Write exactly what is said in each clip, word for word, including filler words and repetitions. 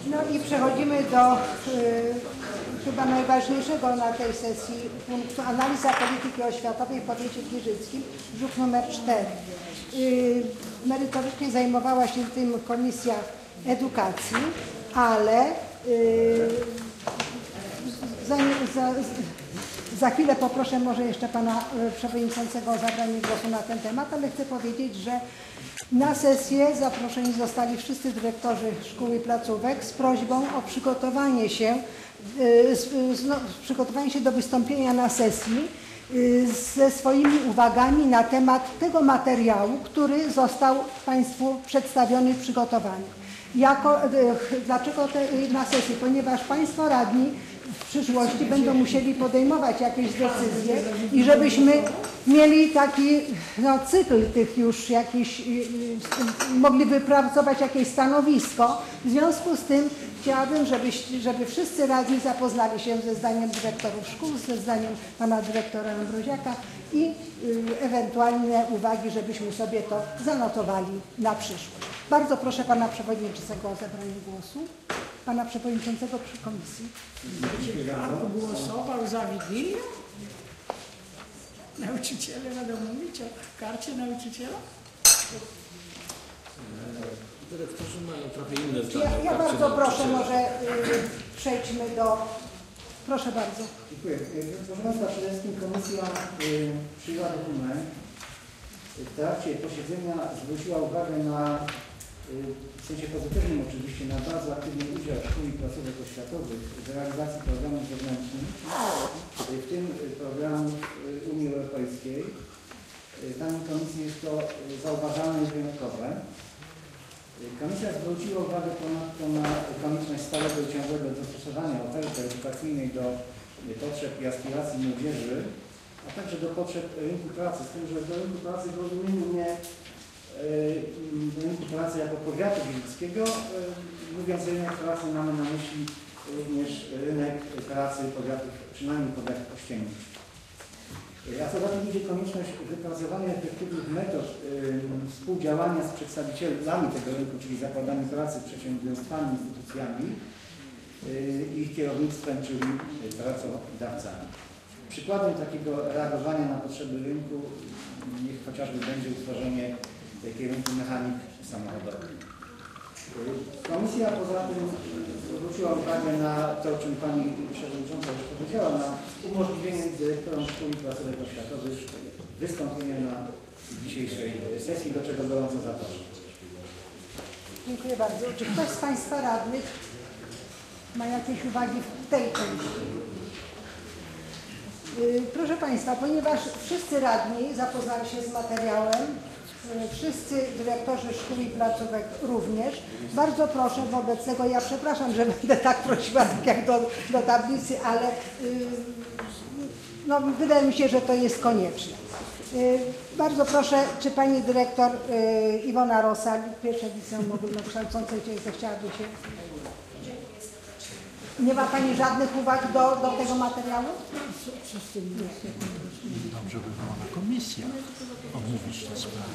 No i przechodzimy do y, chyba najważniejszego na tej sesji punktu analiza polityki oświatowej w powiecie giżyckim, druk numer cztery. Y, merytorycznie zajmowała się tym Komisja Edukacji, ale y, za, za, za chwilę poproszę może jeszcze pana przewodniczącego o zabranie głosu na ten temat, ale chcę powiedzieć, że na sesję zaproszeni zostali wszyscy dyrektorzy szkół i placówek z prośbą o przygotowanie się, no, przygotowanie się do wystąpienia na sesji ze swoimi uwagami na temat tego materiału, który został państwu przedstawiony i przygotowany. Jako, dlaczego te, na sesji? Ponieważ państwo radni w przyszłości będą musieli podejmować jakieś decyzje i żebyśmy mieli taki no, cykl tych już jakiś, mogli wypracować jakieś stanowisko. W związku z tym chciałabym, żeby, żeby wszyscy radni zapoznali się ze zdaniem dyrektorów szkół, ze zdaniem pana dyrektora Ambroziaka i y, ewentualne uwagi, żebyśmy sobie to zanotowali na przyszłość. Bardzo proszę pana przewodniczącego o zabranie głosu. Pana przewodniczącego przy komisji. A głosował za Wigilię? Nauczyciele będą mówić o karcie nauczyciela? Dyrektorzy mają trochę inne zdanie. Ja, ja bardzo proszę, może y, przejdźmy do... Proszę bardzo. Dziękuję. Proszę Państwa, przede wszystkim komisja y, przyjęła dokument. W trakcie posiedzenia zwróciła uwagę na, y, w sensie pozytywnym oczywiście, na bardzo aktywny udział szkół i placówek oświatowych w realizacji programów zewnętrznych, w tym programów Unii Europejskiej. Tam w komisji jest to zauważalne i wyjątkowe. Komisja zwróciła uwagę ponadto na konieczność stałego i ciągłego dostosowania oferty edukacyjnej do potrzeb i aspiracji młodzieży, a także do potrzeb rynku pracy, z tym, że do rynku pracy w rozumieniu nie do rynku pracy jako powiatu giżyckiego, mówiąc rynek pracy mamy na myśli również rynek pracy powiatów, przynajmniej powiatów ościennych. A co za tym idzie konieczność wypracowania efektywnych metod y, współdziałania z przedstawicielami tego rynku, czyli zakładami pracy, przedsiębiorstwami, instytucjami, y, ich kierownictwem, czyli pracodawcami. Przykładem takiego reagowania na potrzeby rynku niech chociażby będzie utworzenie kierunku mechanik samochodowych. Komisja poza tym zwróciła uwagę na to, o czym Pani Przewodnicząca już powiedziała, na umożliwienie dyrektorom szkół i placówek oświatowych wystąpienia na dzisiejszej sesji, do czego gorąco zapraszam. Dziękuję bardzo. Czy ktoś z Państwa radnych ma jakieś uwagi w tej części? Proszę Państwa, ponieważ wszyscy radni zapoznali się z materiałem, wszyscy dyrektorzy szkół i placówek również. Bardzo proszę wobec tego, ja przepraszam, że będę tak prosiła tak jak do, do tablicy, ale yy, no, wydaje mi się, że to jest konieczne. Yy, bardzo proszę, czy Pani dyrektor yy, Iwona Rosal, pierwsze liceum ogólnokształcące, zechciałaby się... Nie ma Pani żadnych uwag do, do tego materiału? Dobrze by było na komisję omówić tę sprawę.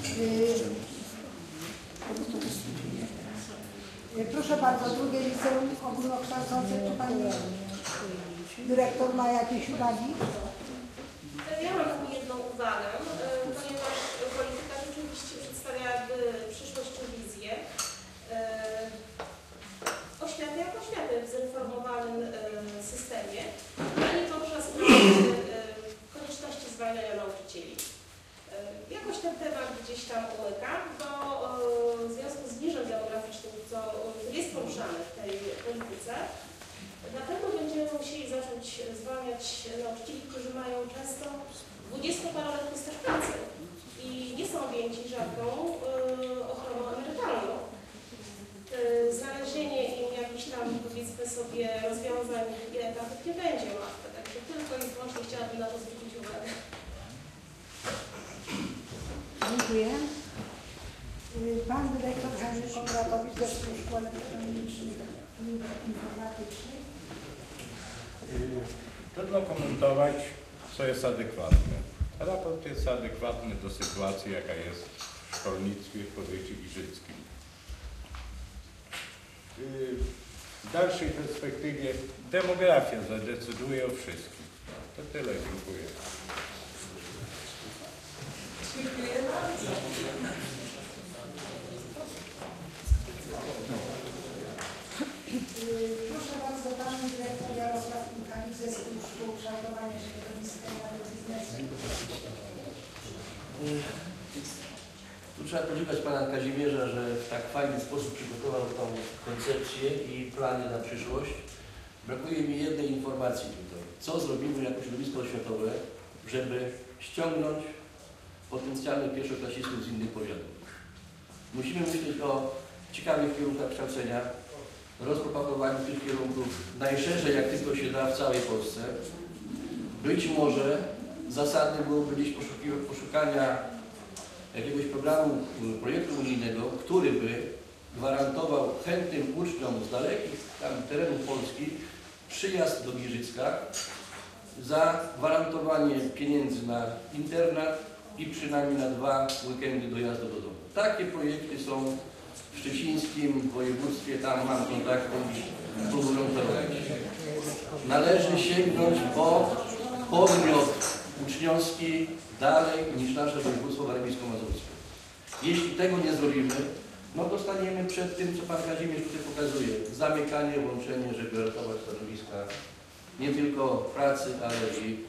Yy, proszę bardzo, drugie liceum ogólnokształcące, czy Pani dyrektor ma jakieś uwagi? Ja mam tylko jedną uwagę, ponieważ polityka rzeczywiście przedstawia jakby przyszłość czy wizję. Oświaty jak oświaty w zreformowanym systemie, a nie poprzez konieczności zwalniania nauczycieli. Jakoś ten temat gdzieś tam umyka, bo w związku z niżem demograficznym, co jest poruszane w tej polityce, na pewno będziemy musieli zacząć zwalniać nauczycieli, którzy mają często dwudziestoparoletni staż pracy i nie są objęci żadną ochroną emerytalną. Znalezienie im jakichś tam, powiedzmy sobie, rozwiązań i etapów nie będzie łatwe. Także tylko i wyłącznie chciałabym na to zwrócić uwagę. Dziękuję. Pan dyrektor Henryk Konradowicz ze Szkół Elektronicznych i Informatycznych. Trudno komentować, co jest adekwatne. Raport jest adekwatny do sytuacji, jaka jest w szkolnictwie w powiecie giżyckim. w dalszej perspektywie demografia zadecyduje o wszystkim. To tyle, dziękuję. Proszę bardzo, pan dyrektor Jarosław Michalik ze Służby Kształtowania Środowiska i Biznesu. Tu trzeba podziękować pana Kazimierza, że w tak fajny sposób przygotował tą koncepcję i plany na przyszłość. Brakuje mi jednej informacji tutaj. Co zrobimy jako środowisko oświatowe, żeby ściągnąć potencjalnych pierwszoklasistów z innych powiatów? Musimy myśleć o ciekawych kierunkach kształcenia, rozpropagowaniu tych kierunków najszerzej jak tylko się da w całej Polsce. Być może zasadne byłoby gdzieś poszukania jakiegoś programu, projektu unijnego, który by gwarantował chętnym uczniom z dalekich tam terenów Polski przyjazd do Giżycka, za gwarantowanie pieniędzy na internat i przynajmniej na dwa weekendy dojazdu do domu. Takie projekty są w szczecińskim województwie, tam mam kontakty i próbują to robić. Należy sięgnąć po podmiot uczniowski dalej niż nasze województwo warmińsko-mazurskie. Jeśli tego nie zrobimy, no to staniemy przed tym, co pan Kazimierz tutaj pokazuje. Zamykanie, łączenie, żeby ratować stanowiska nie tylko pracy, ale i,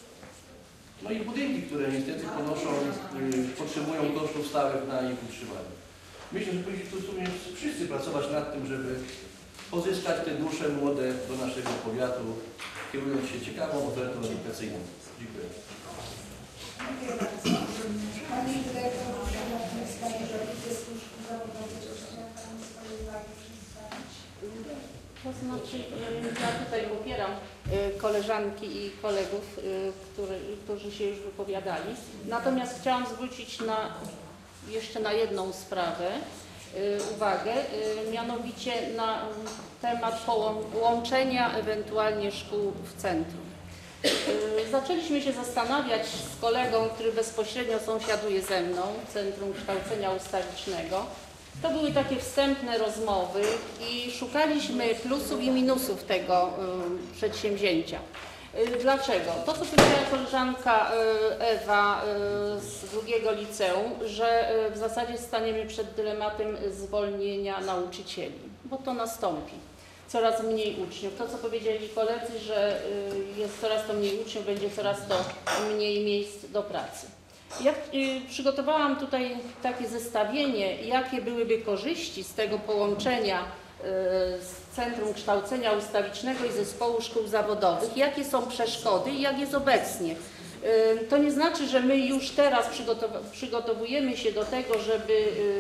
no i budynki, które niestety ponoszą, y, potrzebują kosztów stałych na ich utrzymanie. Myślę, że powinniśmy tu w sumie wszyscy pracować nad tym, żeby pozyskać te dusze młode do naszego powiatu, kierując się ciekawą ofertą edukacyjną. Dziękuję. Dziękuję bardzo. Pani dyrektor Przemysław Jeżowicz ze Służby Zawodowej, czy chciała Pani swoje uwagi przedstawić? To znaczy, ja tutaj popieram koleżanki i kolegów, który, którzy się już wypowiadali. Natomiast chciałam zwrócić na, jeszcze na jedną sprawę uwagę, mianowicie na temat łączenia ewentualnie szkół w centrum. Zaczęliśmy się zastanawiać z kolegą, który bezpośrednio sąsiaduje ze mną, Centrum Kształcenia Ustawicznego. To były takie wstępne rozmowy i szukaliśmy plusów i minusów tego y, przedsięwzięcia. Y, dlaczego? To, co powiedziała koleżanka y, Ewa y, z drugiego liceum, że y, w zasadzie staniemy przed dylematem zwolnienia nauczycieli, bo to nastąpi. Coraz mniej uczniów. To, co powiedzieli koledzy, że y, jest coraz to mniej uczniów, będzie coraz to mniej miejsc do pracy. Ja y, przygotowałam tutaj takie zestawienie, jakie byłyby korzyści z tego połączenia y, z Centrum Kształcenia Ustawicznego i Zespołu Szkół Zawodowych, jakie są przeszkody i jak jest obecnie. Y, to nie znaczy, że my już teraz przygotow przygotowujemy się do tego, żeby y,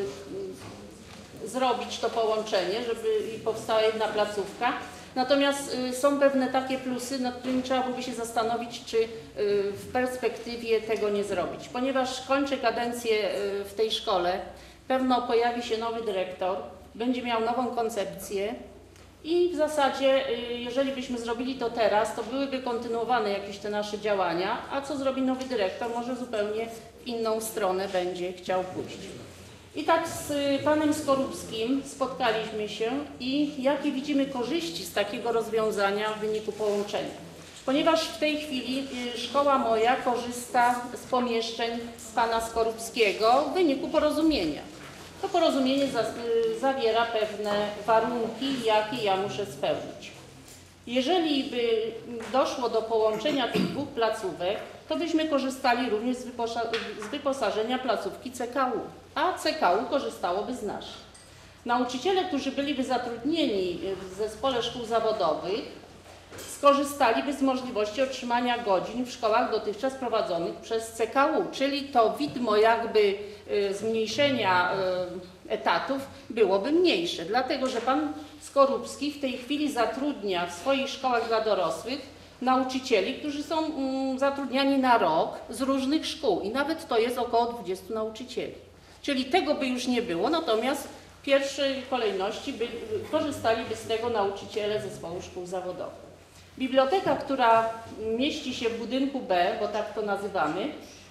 y, zrobić to połączenie, żeby powstała jedna placówka. Natomiast y, są pewne takie plusy, nad którymi trzeba byłoby się zastanowić, czy y, w perspektywie tego nie zrobić. Ponieważ kończę kadencję y, w tej szkole, pewno pojawi się nowy dyrektor, będzie miał nową koncepcję i w zasadzie, y, jeżeli byśmy zrobili to teraz, to byłyby kontynuowane jakieś te nasze działania, a co zrobi nowy dyrektor, może zupełnie w inną stronę będzie chciał pójść. I tak z panem Skorupskim spotkaliśmy się i jakie widzimy korzyści z takiego rozwiązania w wyniku połączenia. Ponieważ w tej chwili szkoła moja korzysta z pomieszczeń pana Skorupskiego w wyniku porozumienia. To porozumienie za, zawiera pewne warunki, jakie ja muszę spełnić. Jeżeli by doszło do połączenia tych dwóch placówek, to byśmy korzystali również z, wyposa z wyposażenia placówki C K U, a C K U korzystałoby z naszych. Nauczyciele, którzy byliby zatrudnieni w Zespole Szkół Zawodowych, skorzystaliby z możliwości otrzymania godzin w szkołach dotychczas prowadzonych przez C K U, czyli to widmo jakby zmniejszenia etatów byłoby mniejsze, dlatego że pan Skorupski w tej chwili zatrudnia w swoich szkołach dla dorosłych nauczycieli, którzy są mm, zatrudniani na rok z różnych szkół i nawet to jest około dwudziestu nauczycieli. Czyli tego by już nie było, natomiast w pierwszej kolejności by, korzystaliby z tego nauczyciele Zespołu Szkół Zawodowych. Biblioteka, która mieści się w budynku B, bo tak to nazywamy,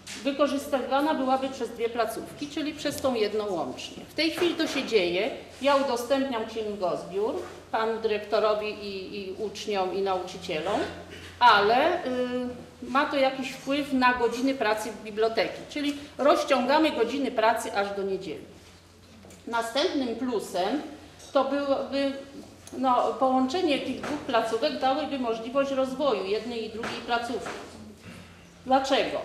wykorzystywana byłaby przez dwie placówki, czyli przez tą jedną łącznie. W tej chwili to się dzieje. Ja udostępniam księgozbiór panu dyrektorowi i, i uczniom i nauczycielom, ale y, ma to jakiś wpływ na godziny pracy biblioteki, czyli rozciągamy godziny pracy aż do niedzieli. Następnym plusem to byłoby no, połączenie tych dwóch placówek dałyby możliwość rozwoju jednej i drugiej placówki. Dlaczego?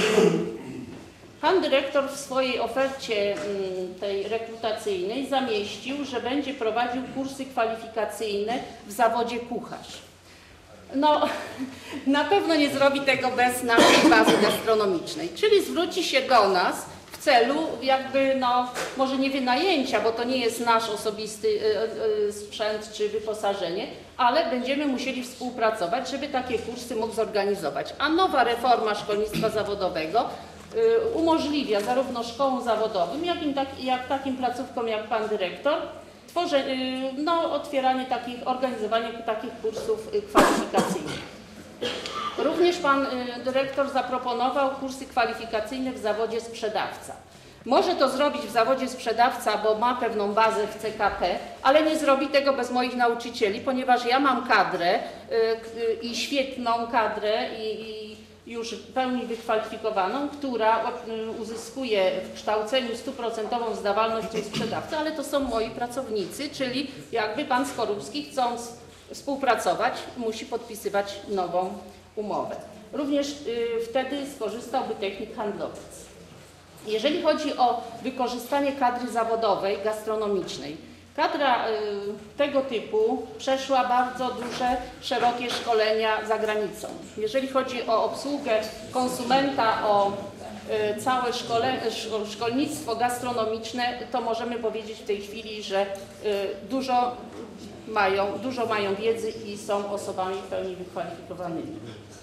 Pan dyrektor w swojej ofercie tej rekrutacyjnej zamieścił, że będzie prowadził kursy kwalifikacyjne w zawodzie kucharz. No, na pewno nie zrobi tego bez naszej bazy gastronomicznej, czyli zwróci się do nas w celu jakby, no, może nie wynajęcia, bo to nie jest nasz osobisty y, y, sprzęt czy wyposażenie, ale będziemy musieli współpracować, żeby takie kursy mógł zorganizować. A nowa reforma szkolnictwa zawodowego y, umożliwia zarówno szkołom zawodowym, jak i tak, jak takim placówkom jak pan dyrektor, tworzę, y, no, otwieranie takich, organizowanie takich kursów y, kwalifikacyjnych. Również pan y, dyrektor zaproponował kursy kwalifikacyjne w zawodzie sprzedawca. Może to zrobić w zawodzie sprzedawca, bo ma pewną bazę w C K P, ale nie zrobi tego bez moich nauczycieli, ponieważ ja mam kadrę y, y, i świetną kadrę i, i już w pełni wykwalifikowaną, która y, uzyskuje w kształceniu stuprocentową zdawalność tej sprzedawcy, ale to są moi pracownicy, czyli jakby pan Skorupski, chcąc współpracować, musi podpisywać nową umowę. Również y, wtedy skorzystałby technik handlowiec. Jeżeli chodzi o wykorzystanie kadry zawodowej, gastronomicznej, kadra y, tego typu przeszła bardzo duże, szerokie szkolenia za granicą. Jeżeli chodzi o obsługę konsumenta, o y, całe szkole, szkolnictwo gastronomiczne, to możemy powiedzieć w tej chwili, że y, dużo mają, dużo mają wiedzy i są osobami w pełni wykwalifikowanymi.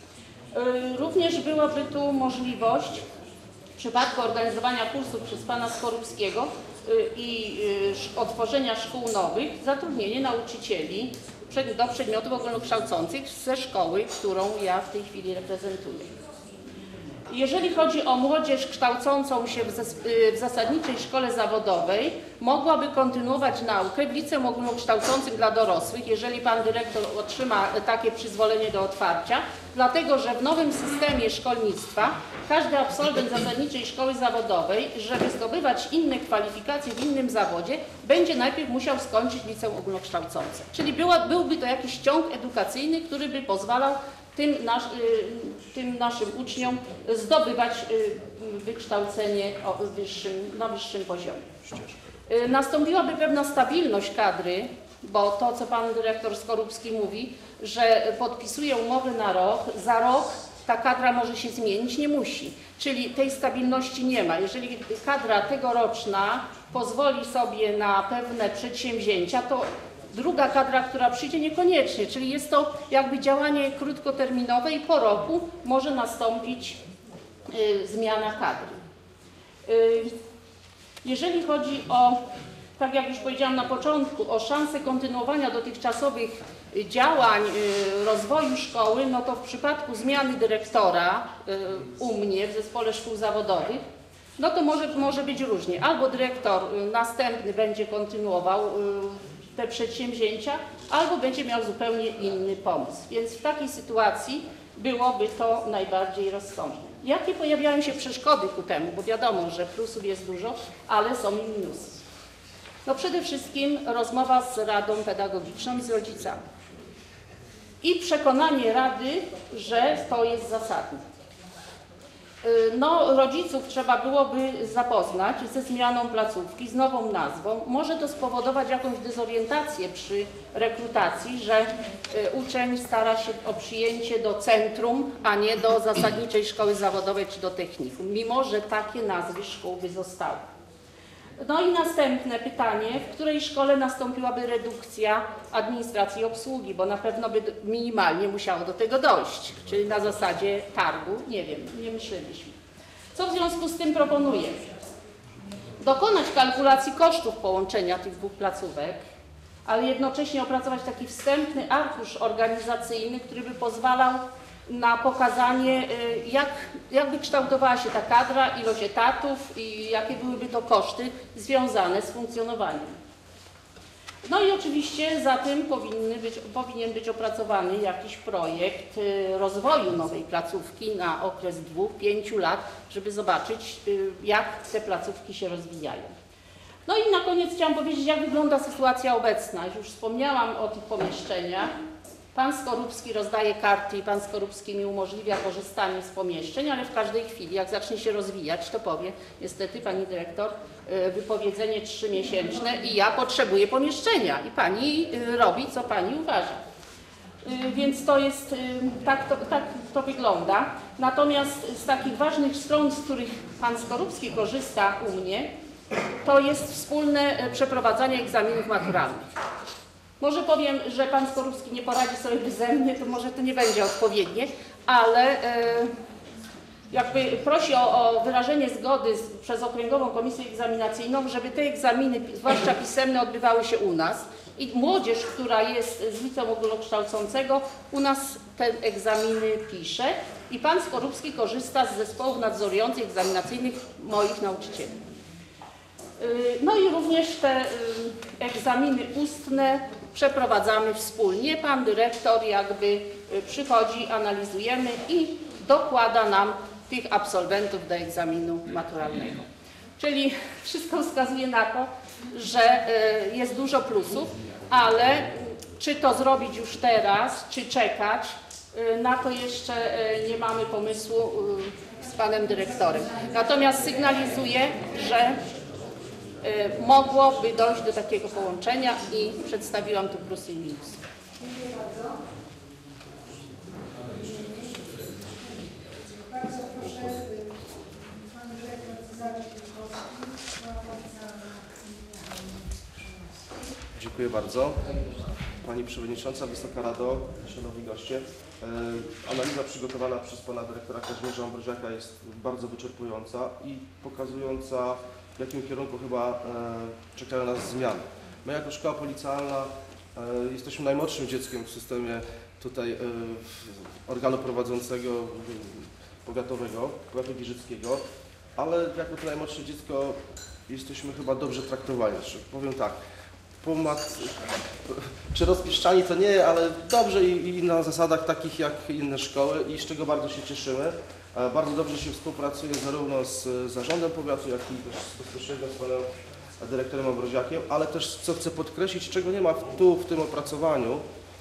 Y, również byłaby tu możliwość w przypadku organizowania kursów przez pana Skorupskiego i otworzenia szkół nowych, zatrudnienie nauczycieli do przedmiotów ogólnokształcących ze szkoły, którą ja w tej chwili reprezentuję. Jeżeli chodzi o młodzież kształcącą się w zasadniczej szkole zawodowej, mogłaby kontynuować naukę w liceum ogólnokształcącym dla dorosłych, jeżeli pan dyrektor otrzyma takie przyzwolenie do otwarcia, dlatego że w nowym systemie szkolnictwa każdy absolwent zasadniczej szkoły zawodowej, żeby zdobywać inne kwalifikacje w innym zawodzie, będzie najpierw musiał skończyć liceum ogólnokształcące. Czyli była, byłby to jakiś ciąg edukacyjny, który by pozwalał tym, nasz, tym naszym uczniom zdobywać wykształcenie o wyższym, na wyższym poziomie. Nastąpiłaby pewna stabilność kadry, bo to, co pan dyrektor Skorupski mówi, że podpisuje umowy na rok, za rok ta kadra może się zmienić, nie musi. Czyli tej stabilności nie ma. Jeżeli kadra tegoroczna pozwoli sobie na pewne przedsięwzięcia, to druga kadra, która przyjdzie, niekoniecznie. Czyli jest to jakby działanie krótkoterminowe i po roku może nastąpić y, zmiana kadry. Y, jeżeli chodzi o, tak jak już powiedziałam na początku, o szansę kontynuowania dotychczasowych działań y, rozwoju szkoły, no to w przypadku zmiany dyrektora y, u mnie w zespole szkół zawodowych, no to może, może być różnie. Albo dyrektor y, następny będzie kontynuował y, te przedsięwzięcia, albo będzie miał zupełnie inny pomysł. Więc w takiej sytuacji byłoby to najbardziej rozsądne. Jakie pojawiają się przeszkody ku temu? Bo wiadomo, że plusów jest dużo, ale są i minusy. No przede wszystkim rozmowa z Radą Pedagogiczną i z rodzicami. I przekonanie Rady, że to jest zasadne. No, rodziców trzeba byłoby zapoznać ze zmianą placówki, z nową nazwą. Może to spowodować jakąś dezorientację przy rekrutacji, że uczeń stara się o przyjęcie do centrum, a nie do zasadniczej szkoły zawodowej czy do technikum, mimo że takie nazwy szkół by zostały. No i następne pytanie, w której szkole nastąpiłaby redukcja administracji i obsługi, bo na pewno by minimalnie musiało do tego dojść, czyli na zasadzie targu, nie wiem, nie myśleliśmy. Co w związku z tym proponuję? Dokonać kalkulacji kosztów połączenia tych dwóch placówek, ale jednocześnie opracować taki wstępny arkusz organizacyjny, który by pozwalał na pokazanie, jak, jak wykształtowała się ta kadra, ilość etatów i jakie byłyby to koszty związane z funkcjonowaniem. No i oczywiście za tym powinny być, powinien być opracowany jakiś projekt rozwoju nowej placówki na okres dwóch, pięciu lat, żeby zobaczyć, jak te placówki się rozwijają. No i na koniec chciałam powiedzieć, jak wygląda sytuacja obecna. Już wspomniałam o tych pomieszczeniach. Pan Skorupski rozdaje karty i pan Skorupski mi umożliwia korzystanie z pomieszczeń, ale w każdej chwili, jak zacznie się rozwijać, to powie, niestety pani dyrektor, wypowiedzenie trzymiesięczne i ja potrzebuję pomieszczenia i pani robi, co pani uważa. Więc to jest, tak to, tak to wygląda. Natomiast z takich ważnych stron, z których pan Skorupski korzysta u mnie, to jest wspólne przeprowadzanie egzaminów maturalnych. Może powiem, że pan Skorupski nie poradzi sobie beze mnie, to może to nie będzie odpowiednie, ale jakby prosi o, o wyrażenie zgody z, przez Okręgową Komisję Egzaminacyjną, żeby te egzaminy, zwłaszcza pisemne, odbywały się u nas i młodzież, która jest z liceum ogólnokształcącego, u nas te egzaminy pisze i pan Skorupski korzysta z zespołów nadzorujących egzaminacyjnych moich nauczycieli. No i również te egzaminy ustne przeprowadzamy wspólnie. Pan dyrektor jakby przychodzi, analizujemy i dokłada nam tych absolwentów do egzaminu maturalnego. Czyli wszystko wskazuje na to, że jest dużo plusów, ale czy to zrobić już teraz, czy czekać, na to jeszcze nie mamy pomysłu z panem dyrektorem. Natomiast sygnalizuję, że mogłoby dojść do takiego połączenia i przedstawiłam tu plusy i minusy. Dziękuję bardzo. Bardzo proszę pan dyrektor Cezary Wielkowski. Dziękuję bardzo. Pani Przewodnicząca, Wysoka Rado, Szanowni Goście. Analiza przygotowana przez pana dyrektora Kazimierza Ambroziaka jest bardzo wyczerpująca i pokazująca, w jakim kierunku chyba e, czekają nas zmiany. My jako szkoła policjalna e, jesteśmy najmłodszym dzieckiem w systemie tutaj e, organu prowadzącego e, powiatowego, powiatu giżyckiego, ale jako to najmłodsze dziecko jesteśmy chyba dobrze traktowani. Powiem tak, pomat, czy rozpieszczani to nie, ale dobrze i, i na zasadach takich jak inne szkoły i z czego bardzo się cieszymy. Bardzo dobrze się współpracuje zarówno z zarządem powiatu, jak i też bezpośrednio z panem dyrektorem Ambroziakiem, ale też, co chcę podkreślić, czego nie ma tu w tym opracowaniu,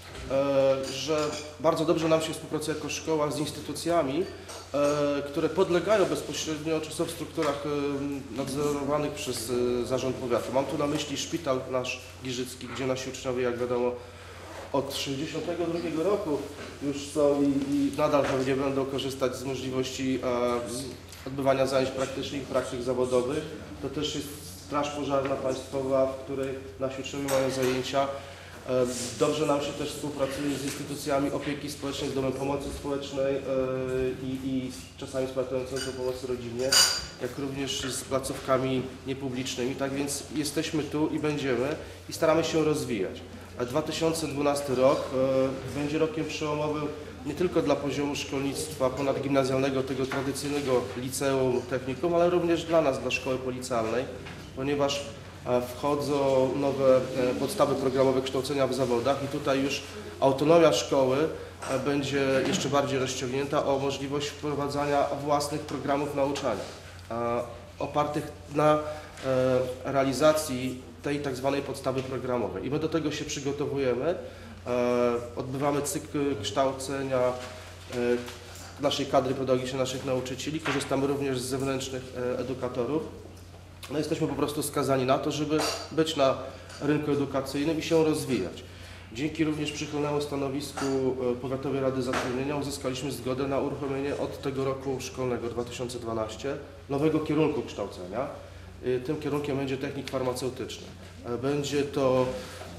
że bardzo dobrze nam się współpracuje jako szkoła z instytucjami, które podlegają bezpośrednio, czy są w strukturach nadzorowanych przez zarząd powiatu. Mam tu na myśli szpital nasz giżycki, gdzie nasi uczniowie, jak wiadomo, od sześćdziesiątego drugiego roku już są i, i nadal pewnie będą korzystać z możliwości e, odbywania zajęć praktycznych i praktyk zawodowych. To też jest Straż Pożarna Państwowa, w której nasi uczniowie mają zajęcia. E, dobrze nam się też współpracuje z instytucjami opieki społecznej, z Domem Pomocy Społecznej e, i, i czasami z Platformą Centrum Pomocy Rodzinnie, jak również z placówkami niepublicznymi. Tak więc jesteśmy tu i będziemy i staramy się rozwijać. A dwa tysiące dwunasty rok e, będzie rokiem przełomowym nie tylko dla poziomu szkolnictwa ponadgimnazjalnego, tego tradycyjnego liceum, technikum, ale również dla nas, dla szkoły policjalnej, ponieważ e, wchodzą nowe e, podstawy programowe kształcenia w zawodach i tutaj już autonomia szkoły e, będzie jeszcze bardziej rozciągnięta o możliwość wprowadzania własnych programów nauczania, e, opartych na e, realizacji tej tak zwanej podstawy programowej. I my do tego się przygotowujemy. E, odbywamy cykl kształcenia e, naszej kadry pedagogicznej, naszych nauczycieli. Korzystamy również z zewnętrznych e, edukatorów. No, jesteśmy po prostu skazani na to, żeby być na rynku edukacyjnym i się rozwijać. Dzięki również przychylnemu stanowisku e, Powiatowej Rady Zatrudnienia uzyskaliśmy zgodę na uruchomienie od tego roku szkolnego dwa tysiące dwunastego nowego kierunku kształcenia. Tym kierunkiem będzie technik farmaceutyczny. Będzie to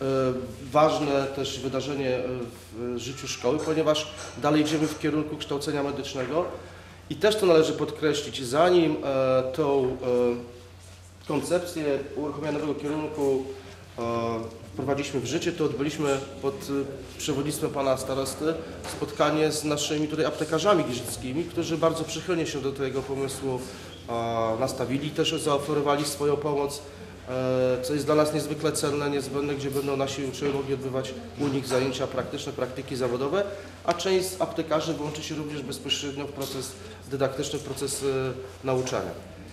ważne też wydarzenie w życiu szkoły, ponieważ dalej idziemy w kierunku kształcenia medycznego i też to należy podkreślić, zanim tą koncepcję uruchomienia nowego kierunku wprowadziliśmy w życie, to odbyliśmy pod przewodnictwem pana starosty spotkanie z naszymi tutaj aptekarzami giżyckimi, którzy bardzo przychylnie się do tego pomysłu nastawili, też zaoferowali swoją pomoc, co jest dla nas niezwykle cenne, niezbędne, gdzie będą nasi uczniowie mogli odbywać u nich zajęcia praktyczne, praktyki zawodowe, a część z aptekarzy włączy się również bezpośrednio w proces dydaktyczny, w proces nauczania.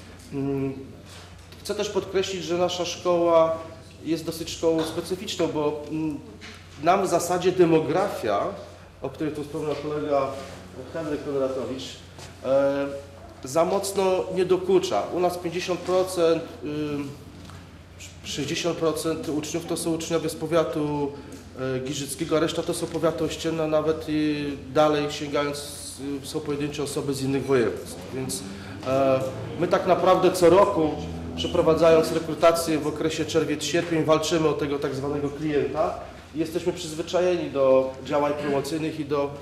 Chcę też podkreślić, że nasza szkoła jest dosyć szkołą specyficzną, bo nam w zasadzie demografia, o której tu wspomniał kolega Henryk Konratowicz, za mocno nie dokucza. U nas pięćdziesiąt procent, sześćdziesiąt procent uczniów to są uczniowie z powiatu giżyckiego, a reszta to są powiaty ościenne, nawet i dalej sięgając są pojedyncze osoby z innych województw. Więc my tak naprawdę co roku, przeprowadzając rekrutację w okresie czerwiec-sierpień, walczymy o tego tak zwanego klienta i jesteśmy przyzwyczajeni do działań promocyjnych i do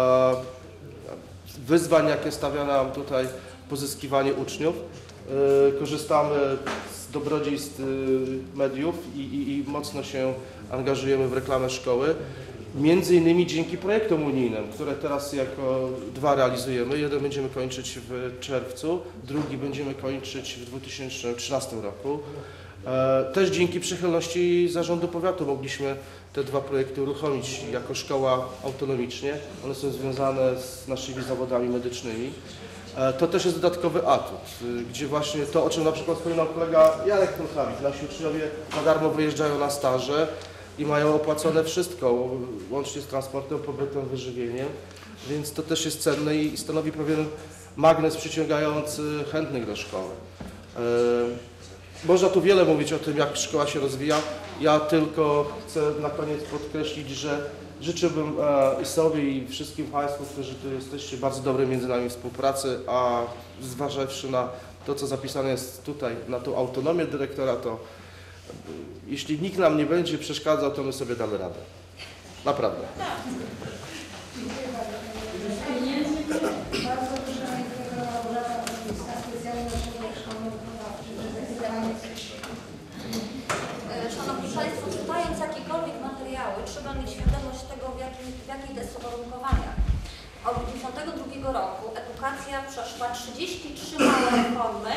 wyzwań, jakie stawia nam tutaj pozyskiwanie uczniów. Korzystamy z dobrodziejstw mediów i, i, i mocno się angażujemy w reklamę szkoły. Między innymi dzięki projektom unijnym, które teraz jako dwa realizujemy. Jeden będziemy kończyć w czerwcu, drugi będziemy kończyć w dwa tysiące trzynastym roku. Też dzięki przychylności Zarządu Powiatu mogliśmy te dwa projekty uruchomić jako szkoła autonomicznie. One są związane z naszymi zawodami medycznymi. To też jest dodatkowy atut, gdzie właśnie to, o czym na przykład wspominał kolega Jarek Kulchawik, nasi uczniowie za darmo wyjeżdżają na staże i mają opłacone wszystko, łącznie z transportem, pobytem, wyżywieniem, więc to też jest cenne i stanowi pewien magnes przyciągający chętnych do szkoły. Można tu wiele mówić o tym, jak szkoła się rozwija. Ja tylko chcę na koniec podkreślić, że życzyłbym i sobie i wszystkim Państwu, którzy tu jesteście, bardzo dobrej między nami współpracy, a zważywszy na to, co zapisane jest tutaj, na tą autonomię dyrektora, to jeśli nikt nam nie będzie przeszkadzał, to my sobie damy radę. Naprawdę. Szanowni Państwo, czytając jakiekolwiek materiały, trzeba mieć świadomość tego, w, jakim, w jakich to jest uwarunkowaniach. Od tysiąc dziewięćset dziewięćdziesiątego drugiego roku edukacja przeszła trzydzieści trzy małe reformy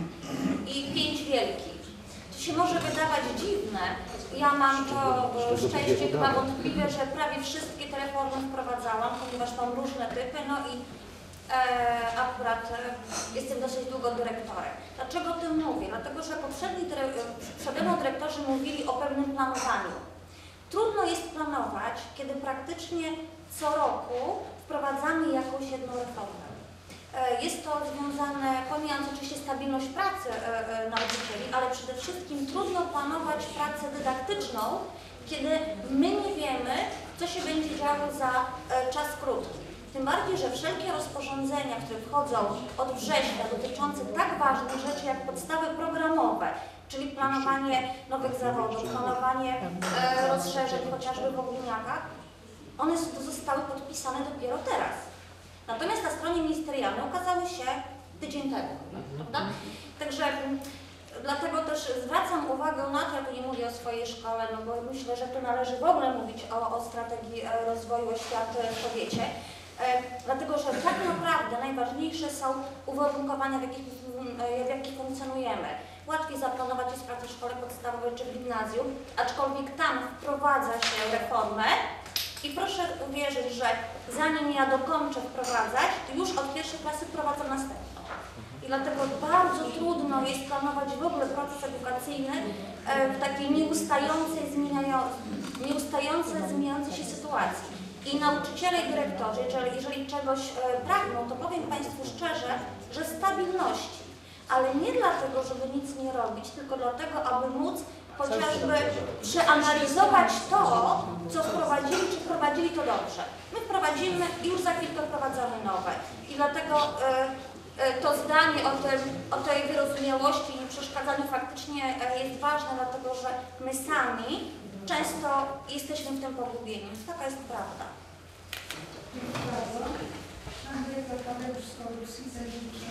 i pięć wielkich. To się może wydawać dziwne. Ja mam to szczęście chyba wątpliwe, że prawie wszystkie te reformy wprowadzałam, ponieważ mam różne typy, no i e, akurat e, jestem dosyć długo dyrektorem. Dlaczego o tym mówię? Dlatego, że poprzedni przede mną dyrektorzy mówili o pewnym planowaniu. Trudno jest planować, kiedy praktycznie co roku wprowadzamy jakąś jedną reformę. Jest to związane, pomijając oczywiście stabilność pracy nauczycieli, ale przede wszystkim trudno planować pracę dydaktyczną, kiedy my nie wiemy, co się będzie działo za czas krótki. Tym bardziej, że wszelkie rozporządzenia, które wchodzą od września, dotyczące tak ważnych rzeczy jak podstawy programowe, czyli planowanie nowych zawodów, planowanie e, rozszerzeń chociażby w ogólniakach, one zostały podpisane dopiero teraz. Natomiast na stronie ministerialnej ukazały się tydzień temu, prawda? Także dlatego też zwracam uwagę na to, ja tu nie mówię o swojej szkole, no bo myślę, że tu należy w ogóle mówić o, o strategii rozwoju oświaty w powiecie, e, dlatego że tak naprawdę najważniejsze są uwarunkowania, w jakich, w jakich funkcjonujemy. Łatwiej zaplanować jest pracę w szkole podstawowej czy w gimnazjum, aczkolwiek tam wprowadza się reformę i proszę uwierzyć, że zanim ja dokończę wprowadzać, już od pierwszej klasy wprowadzę następną. I dlatego bardzo trudno jest planować w ogóle proces edukacyjny w takiej nieustającej, nieustającej zmieniającej się sytuacji. I nauczyciele i dyrektorzy, jeżeli, jeżeli czegoś pragną, to powiem Państwu szczerze, że stabilności. Ale nie dlatego, żeby nic nie robić, tylko dlatego, aby móc chociażby przeanalizować to, co wprowadzili, czy wprowadzili to dobrze. My wprowadzimy i już za chwilkę wprowadzamy nowe. I dlatego y, y, to zdanie o, tym, o tej wyrozumiałości i nieprzeszkadzaniu faktycznie y, jest ważne, dlatego że my sami często jesteśmy w tym pogubieni. Taka jest prawda.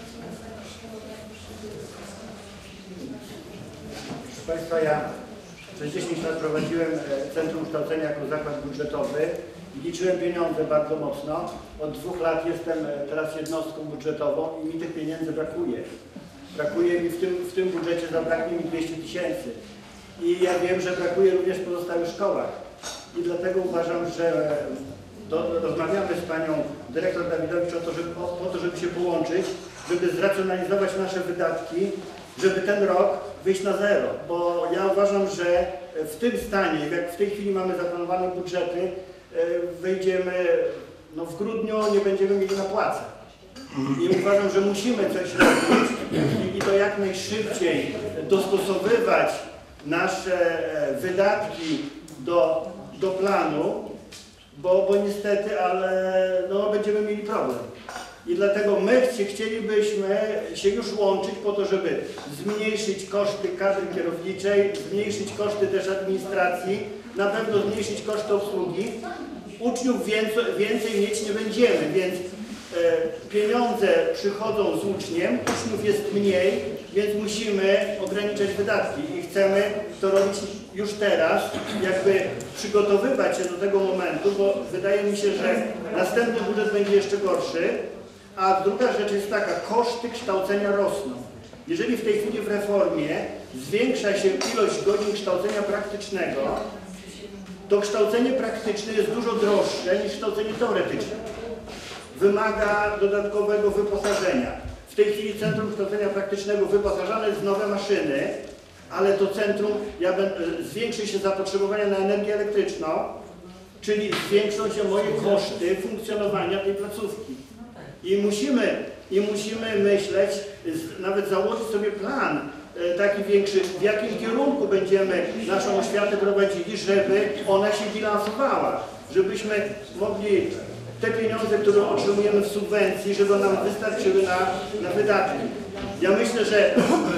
Proszę Państwa, ja Przez dziesięć lat prowadziłem Centrum Kształcenia jako zakład budżetowy i liczyłem pieniądze bardzo mocno. Od dwóch lat jestem teraz jednostką budżetową i mi tych pieniędzy brakuje. Brakuje mi w tym, w tym budżecie, zabraknie mi dwieście tysięcy. I ja wiem, że brakuje również w pozostałych szkołach. I dlatego uważam, że do, rozmawiamy z panią dyrektor Dawidowicz o to, żeby, o, o to, żeby się połączyć, żeby zracjonalizować nasze wydatki, żeby ten rok wyjść na zero. Bo ja uważam, że w tym stanie, jak w tej chwili mamy zaplanowane budżety, wyjdziemy, no w grudniu nie będziemy mieli na płace. I uważam, że musimy coś robić i to jak najszybciej dostosowywać nasze wydatki do, do planu, bo, bo niestety, ale no, będziemy mieli problem. I dlatego my chcielibyśmy się już łączyć po to, żeby zmniejszyć koszty kadry kierowniczej, zmniejszyć koszty też administracji, na pewno zmniejszyć koszty obsługi. Uczniów więcej, więcej mieć nie będziemy, więc e, pieniądze przychodzą z uczniem, uczniów jest mniej, więc musimy ograniczać wydatki i chcemy to robić już teraz, jakby przygotowywać się do tego momentu, bo wydaje mi się, że następny budżet będzie jeszcze gorszy, a druga rzecz jest taka, koszty kształcenia rosną. Jeżeli w tej chwili w reformie zwiększa się ilość godzin kształcenia praktycznego, to kształcenie praktyczne jest dużo droższe niż kształcenie teoretyczne. Wymaga dodatkowego wyposażenia. W tej chwili Centrum Kształcenia Praktycznego wyposażane jest w nowe maszyny, ale to centrum ja będę, zwiększy się zapotrzebowanie na energię elektryczną, czyli zwiększą się moje koszty funkcjonowania tej placówki. I musimy, i musimy myśleć, nawet założyć sobie plan taki większy, w jakim kierunku będziemy naszą oświatę prowadzili, żeby ona się bilansowała, żebyśmy mogli te pieniądze, które otrzymujemy w subwencji, żeby nam wystarczyły na, na wydatki. Ja myślę, że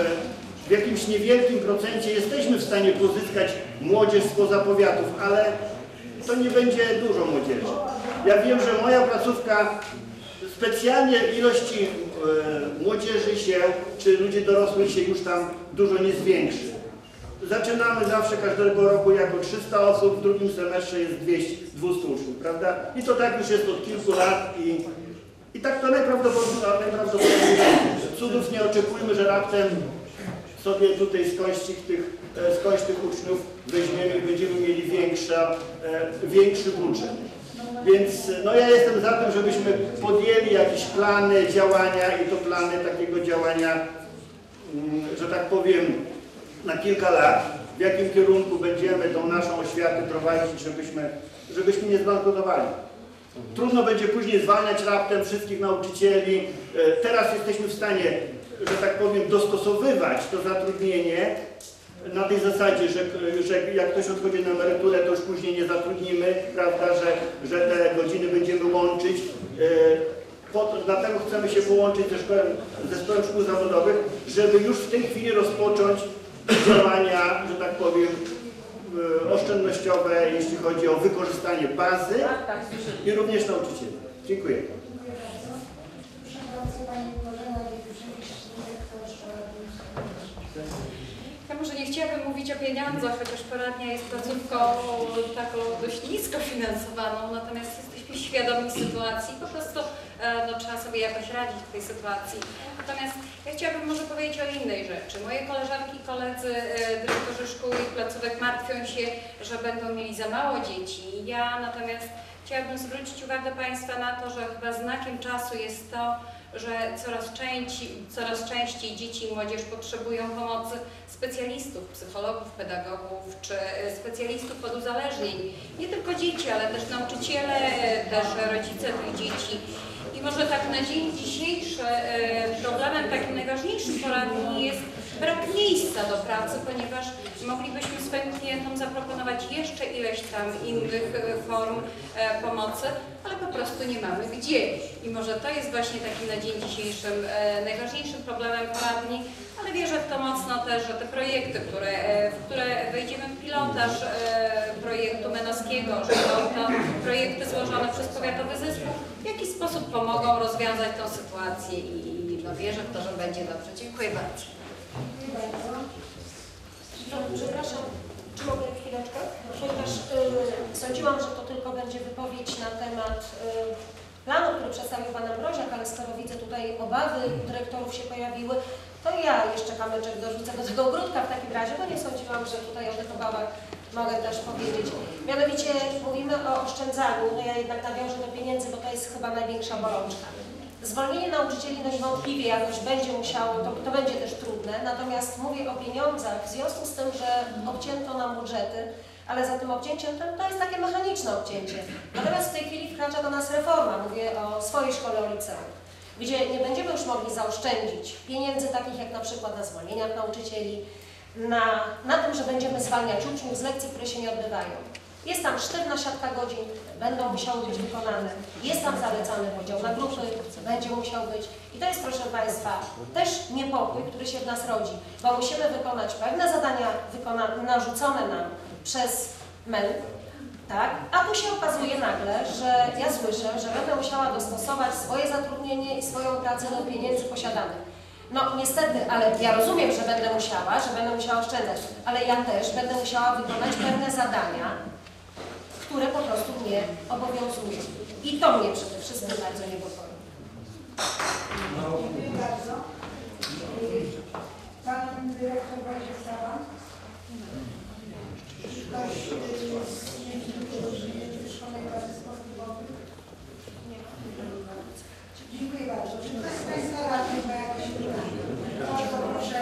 w jakimś niewielkim procencie jesteśmy w stanie pozyskać młodzież spoza powiatów, ale to nie będzie dużo młodzieży. Ja wiem, że moja placówka specjalnie ilości e, młodzieży się, czy ludzi dorosłych się już tam dużo nie zwiększy. Zaczynamy zawsze każdego roku jako trzysta osób, w drugim semestrze jest dwieście, dwieście uczniów, prawda? I to tak już jest od kilku lat i, i tak to najprawdopodobniej, najprawdopodobniej cudów nie oczekujmy, że raptem sobie tutaj skądś tych, skądś tych uczniów weźmiemy i będziemy mieli większa, e, większy budżet. Więc no ja jestem za tym, żebyśmy podjęli jakieś plany działania i to plany takiego działania, że tak powiem, na kilka lat, w jakim kierunku będziemy tą naszą oświatę prowadzić, żebyśmy, żebyśmy nie zbankrutowali. Trudno będzie później zwalniać raptem wszystkich nauczycieli. Teraz jesteśmy w stanie, że tak powiem, dostosowywać to zatrudnienie na tej zasadzie, że, że jak ktoś odchodzi na emeryturę, to już później nie zatrudnimy, prawda, że, że te godziny będziemy łączyć. Po to, dlatego chcemy się połączyć ze szkołem, zespołem szkół zawodowych, żeby już w tej chwili rozpocząć działania, że tak powiem, oszczędnościowe, jeśli chodzi o wykorzystanie bazy i również nauczycieli. Dziękuję. Ja może nie chciałabym mówić o pieniądzach, chociaż poradnia jest placówką taką dość nisko finansowaną, natomiast jesteśmy świadomi sytuacji, po prostu no, trzeba sobie jakoś radzić w tej sytuacji. Natomiast ja chciałabym może powiedzieć o innej rzeczy. Moje koleżanki i koledzy, dyrektorzy szkół i placówek martwią się, że będą mieli za mało dzieci. Ja natomiast chciałabym zwrócić uwagę Państwa na to, że chyba znakiem czasu jest to, że coraz częściej, coraz częściej dzieci i młodzież potrzebują pomocy specjalistów, psychologów, pedagogów czy specjalistów od uzależnień. Nie tylko dzieci, ale też nauczyciele, też rodzice tych dzieci. I może tak na dzień dzisiejszy problemem takim najważniejszym poradni jest brak miejsca do pracy, ponieważ moglibyśmy swoim klientom zaproponować jeszcze ileś tam innych form pomocy, ale po prostu nie mamy gdzie. I może to jest właśnie takim na dzień dzisiejszym najważniejszym problemem poradni, ale wierzę w to mocno też, że te projekty, które, w które wejdziemy w pilotaż projektu menowskiego, że są to projekty złożone przez powiatowy zespół, w jakiś sposób pomogą rozwiązać tę sytuację i no, wierzę w to, że będzie dobrze. Dziękuję bardzo. Przepraszam, Czy mogę chwileczkę? Ponieważ y, sądziłam, że to tylko będzie wypowiedź na temat y, planu, który przedstawił Pan Ambroziak, ale skoro widzę tutaj obawy dyrektorów się pojawiły, to ja jeszcze kamyczek dorzucę do tego ogródka w takim razie, bo nie sądziłam, że tutaj o tych obawach mogę też powiedzieć. Mianowicie mówimy o oszczędzaniu, no ja jednak nawiążę do pieniędzy, bo to jest chyba największa bolączka. Zwolnienie nauczycieli no niewątpliwie jakoś będzie musiało, to, to będzie też trudne, natomiast mówię o pieniądzach w związku z tym, że obcięto nam budżety, ale za tym obcięciem to, to jest takie mechaniczne obcięcie. Natomiast w tej chwili wkracza do nas reforma, mówię o swojej szkole, o liceum, gdzie nie będziemy już mogli zaoszczędzić pieniędzy takich jak na przykład na zwolnieniach nauczycieli, na, na tym, że będziemy zwalniać uczniów z lekcji, które się nie odbywają. Jest tam sztywna siatka godzin, będą musiały być wykonane. Jest tam zalecany podział na grupy, będzie musiał być. I to jest, proszę Państwa, też niepokój, który się w nas rodzi, bo musimy wykonać pewne zadania wykona narzucone nam przez M E N, tak? A tu się okazuje nagle, że ja słyszę, że będę musiała dostosować swoje zatrudnienie i swoją pracę do pieniędzy posiadanych. No niestety, ale ja rozumiem, że będę musiała, że będę musiała oszczędzać, ale ja też będę musiała wykonać pewne zadania, które po prostu mnie obowiązują. I to mnie przede wszystkim bardzo niepokoi. Dziękuję bardzo. Pan dyrektor Wojciech Saban. Ktoś z Szkolnej Klasy Sportu Wodnych? Nie. Dziękuję bardzo. Czy ktoś z Państwa radnych ma jakieś pytania? Bardzo proszę.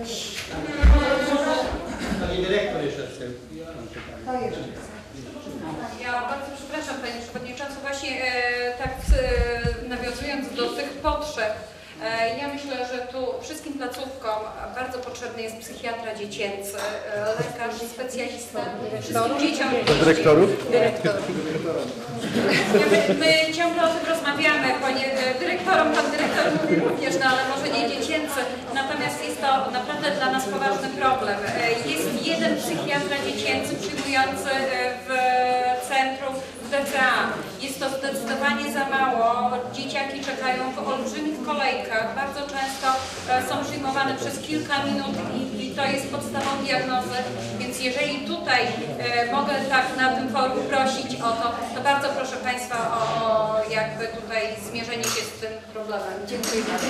Pani dyrektor jeszcze chce. To jeszcze. Ja bardzo przepraszam Pani Przewodnicząca, właśnie e, tak e, nawiązując do tych potrzeb, e, ja myślę, że tu wszystkim placówkom bardzo potrzebny jest psychiatra dziecięcy, e, lekarz, specjalista, wszystkim dzieciom. Dyrektorów? Dyrektorów. My, my ciągle o tym rozmawiamy, panie dyrektorom, pan dyrektor mówi również, no ale może nie dziecięcy, natomiast jest to naprawdę dla nas poważny problem. E, jest jeden psychiatra dziecięcy przyjmujący w centrum w D C A. Jest to zdecydowanie za mało. Dzieciaki czekają w olbrzymich kolejkach. Bardzo często e, są przyjmowane przez kilka minut i, i to jest podstawą diagnozy. Więc jeżeli tutaj e, mogę tak na tym forum prosić o to, to bardzo proszę Państwa o, o jakby tutaj zmierzenie się z tym problemem. Dziękuję bardzo.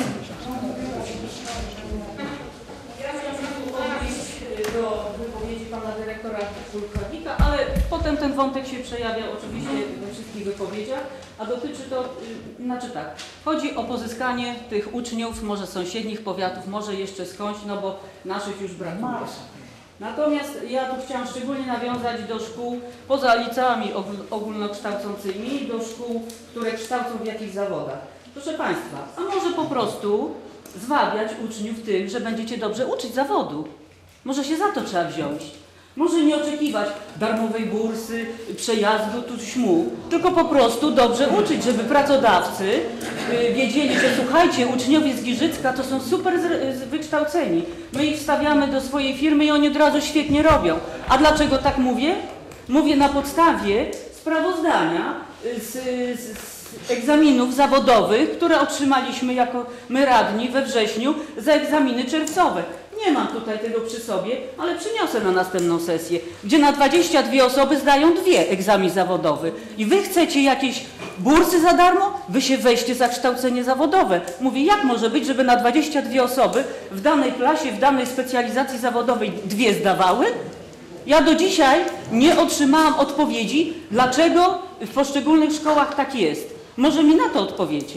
Ja chciałam odnieść do wypowiedzi pana dyrektora Kulkowika, ale potem ten wątek się przejawia oczywiście we wszystkich wypowiedziach, a dotyczy to, yy, znaczy tak, chodzi o pozyskanie tych uczniów, może sąsiednich powiatów, może jeszcze skądś, no bo naszych już brakuje. Natomiast ja tu chciałam szczególnie nawiązać do szkół poza liceami ogólnokształcącymi, do szkół, które kształcą w jakichś zawodach. Proszę Państwa, a może po prostu zwabiać uczniów tym, że będziecie dobrze uczyć zawodu. Może się za to trzeba wziąć. Może nie oczekiwać darmowej bursy, przejazdu, tu śmu, tylko po prostu dobrze uczyć, żeby pracodawcy yy, wiedzieli, że słuchajcie, uczniowie z Giżycka to są super z, z, wykształceni. My ich wstawiamy do swojej firmy i oni od razu świetnie robią. A dlaczego tak mówię? Mówię na podstawie sprawozdania z, z, z egzaminów zawodowych, które otrzymaliśmy jako my radni we wrześniu za egzaminy czerwcowe. Nie mam tutaj tego przy sobie, ale przyniosę na następną sesję, gdzie na dwadzieścia dwie osoby zdają dwie egzamin zawodowy. I wy chcecie jakieś bursy za darmo? Wy się weźcie za kształcenie zawodowe. Mówię, jak może być, żeby na dwadzieścia dwie osoby w danej klasie, w danej specjalizacji zawodowej dwie zdawały? Ja do dzisiaj nie otrzymałam odpowiedzi, dlaczego w poszczególnych szkołach tak jest. Może mi na to odpowiecie.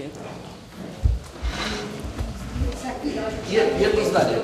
Jedno zdanie.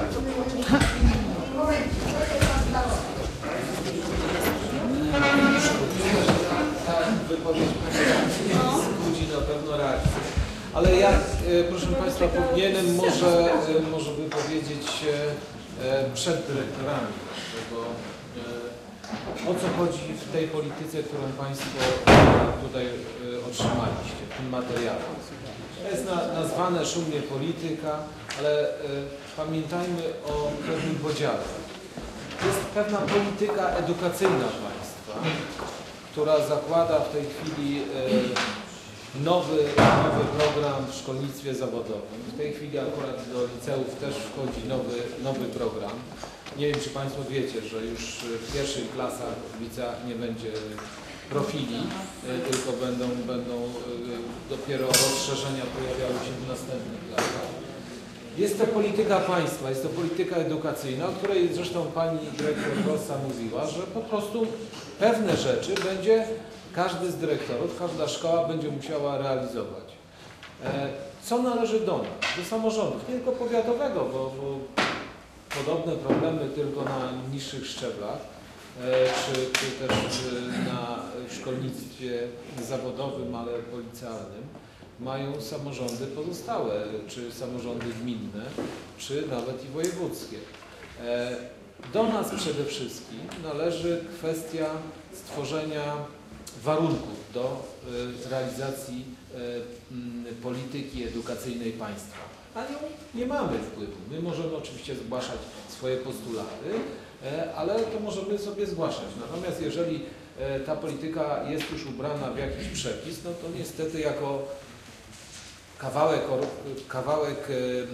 Wypowiedź budzi na pewno reakcję. Ale ja, proszę Państwa, powinienem może, może wypowiedzieć się przed dyrektorami, bo o co chodzi w tej polityce, którą Państwo tutaj otrzymaliście, w tym materiale. To jest na, nazwane szumnie polityka, ale y, pamiętajmy o pewnym podziale. Jest pewna polityka edukacyjna państwa, która zakłada w tej chwili y, nowy, nowy program w szkolnictwie zawodowym. W tej chwili akurat do liceów też wchodzi nowy, nowy program. Nie wiem, czy Państwo wiecie, że już w pierwszych klasach w liceach nie będzie profili, tylko będą, będą dopiero rozszerzenia pojawiały się w następnych latach. Jest to polityka państwa, jest to polityka edukacyjna, o której zresztą pani dyrektor Rossa mówiła, że po prostu pewne rzeczy będzie każdy z dyrektorów, każda szkoła będzie musiała realizować. Co należy do nas, do samorządów, nie tylko powiatowego, bo, bo podobne problemy tylko na niższych szczeblach, czy, czy też na szkolnictwie zawodowym, ale policealnym, mają samorządy pozostałe, czy samorządy gminne, czy nawet i wojewódzkie. Do nas przede wszystkim należy kwestia stworzenia warunków do realizacji polityki edukacyjnej państwa. Na nią nie mamy wpływu. My możemy oczywiście zgłaszać swoje postulaty, ale to możemy sobie zgłaszać. Natomiast jeżeli ta polityka jest już ubrana w jakiś przepis, no to niestety jako kawałek, kawałek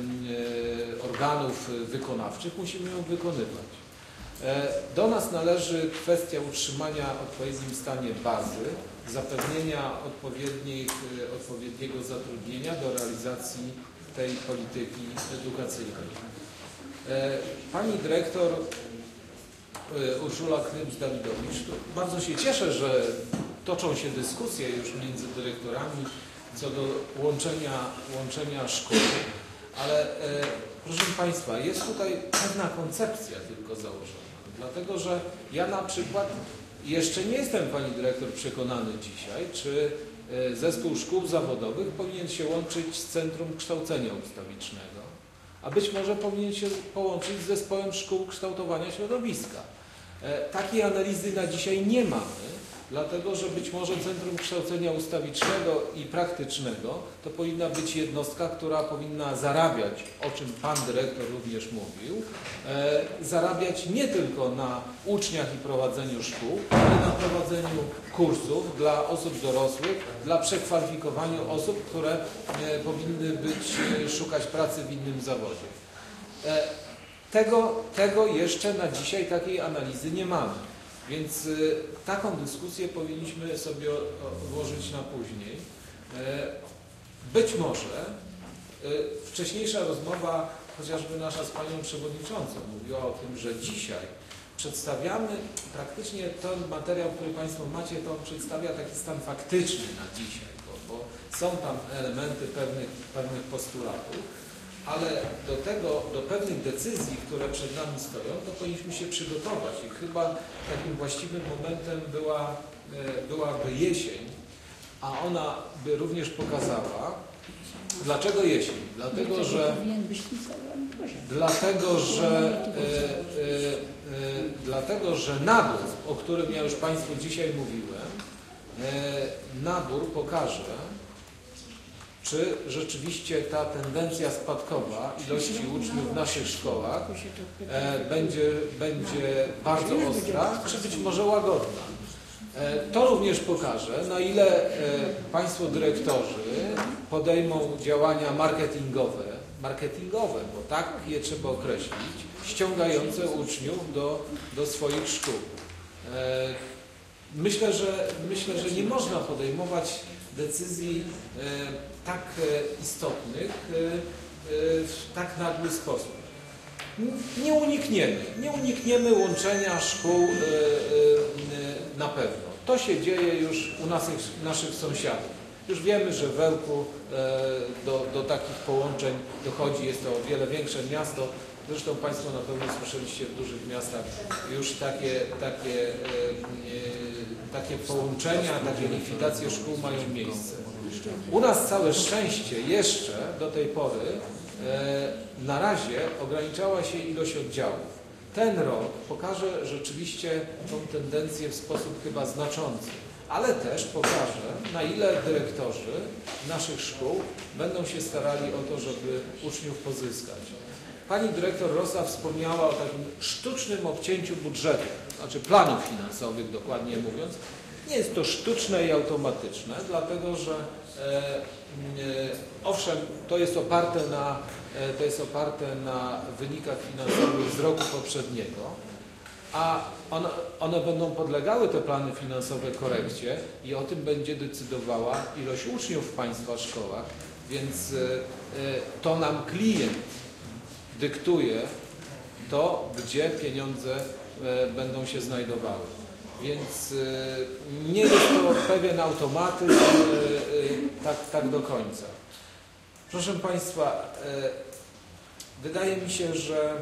organów wykonawczych musimy ją wykonywać. Do nas należy kwestia utrzymania w odpowiednim stanie bazy, zapewnienia odpowiednich, odpowiedniego zatrudnienia do realizacji tej polityki edukacyjnej. Pani dyrektor Urszula Knyps-Dawidowicz, bardzo się cieszę, że toczą się dyskusje już między dyrektorami co do łączenia, łączenia szkół, ale proszę Państwa, jest tutaj pewna koncepcja tylko założona, dlatego że ja na przykład jeszcze nie jestem, pani dyrektor, przekonany dzisiaj, czy zespół szkół zawodowych powinien się łączyć z Centrum Kształcenia Ustawicznego, a być może powinien się połączyć z Zespołem Szkół Kształtowania Środowiska. Takiej analizy na dzisiaj nie mamy, dlatego że być może Centrum Kształcenia Ustawicznego i Praktycznego to powinna być jednostka, która powinna zarabiać, o czym Pan Dyrektor również mówił, e, zarabiać nie tylko na uczniach i prowadzeniu szkół, ale na prowadzeniu kursów dla osób dorosłych, dla przekwalifikowaniu osób, które e, powinny być, e, szukać pracy w innym zawodzie. E, tego, tego jeszcze na dzisiaj takiej analizy nie mamy. Więc y, taką dyskusję powinniśmy sobie odłożyć na później. Y, być może y, wcześniejsza rozmowa, chociażby nasza z Panią Przewodniczącą, mówiła o tym, że dzisiaj przedstawiamy praktycznie ten materiał, który Państwo macie, to przedstawia taki stan faktyczny na dzisiaj, bo, bo są tam elementy pewnych, pewnych postulatów. Ale do tego, do pewnych decyzji, które przed nami stoją, to powinniśmy się przygotować i chyba takim właściwym momentem była, byłaby jesień, a ona by również pokazała, dlaczego jesień? Dlatego, że dlatego, że e, e, e, dlatego, że nabór, o którym ja już Państwu dzisiaj mówiłem, e, nabór pokaże, czy rzeczywiście ta tendencja spadkowa ilości uczniów w naszych szkołach e, będzie, będzie bardzo ostra, czy być może łagodna. E, to również pokaże, na ile e, Państwo dyrektorzy podejmą działania marketingowe, marketingowe, bo tak je trzeba określić, ściągające uczniów do, do swoich szkół. E, myślę, że, myślę, że nie można podejmować decyzji e, tak istotnych w tak nagły sposób. Nie unikniemy, nie unikniemy łączenia szkół na pewno. To się dzieje już u naszych, naszych sąsiadów. Już wiemy, że w Ełku do, do takich połączeń dochodzi, jest to o wiele większe miasto. Zresztą Państwo na pewno słyszeliście, w dużych miastach już takie, takie, takie połączenia, takie likwidacje szkół mają miejsce. U nas całe szczęście jeszcze do tej pory e, na razie ograniczała się ilość oddziałów. Ten rok pokaże rzeczywiście tą tendencję w sposób chyba znaczący, ale też pokaże, na ile dyrektorzy naszych szkół będą się starali o to, żeby uczniów pozyskać. Pani dyrektor Rossa wspomniała o takim sztucznym obcięciu budżetu, znaczy planów finansowych dokładnie mówiąc. Nie jest to sztuczne i automatyczne, dlatego że e, e, owszem, to jest oparte na, e, to jest oparte na wynikach finansowych z roku poprzedniego, a one, one będą podlegały, te plany finansowe, korekcie i o tym będzie decydowała ilość uczniów w Państwa szkołach, więc e, e, to nam klient dyktuje to, gdzie pieniądze e, będą się znajdowały. Więc e, nie jest to pewien automatyzm e, e, tak, tak do końca. Proszę Państwa, e, wydaje mi się, że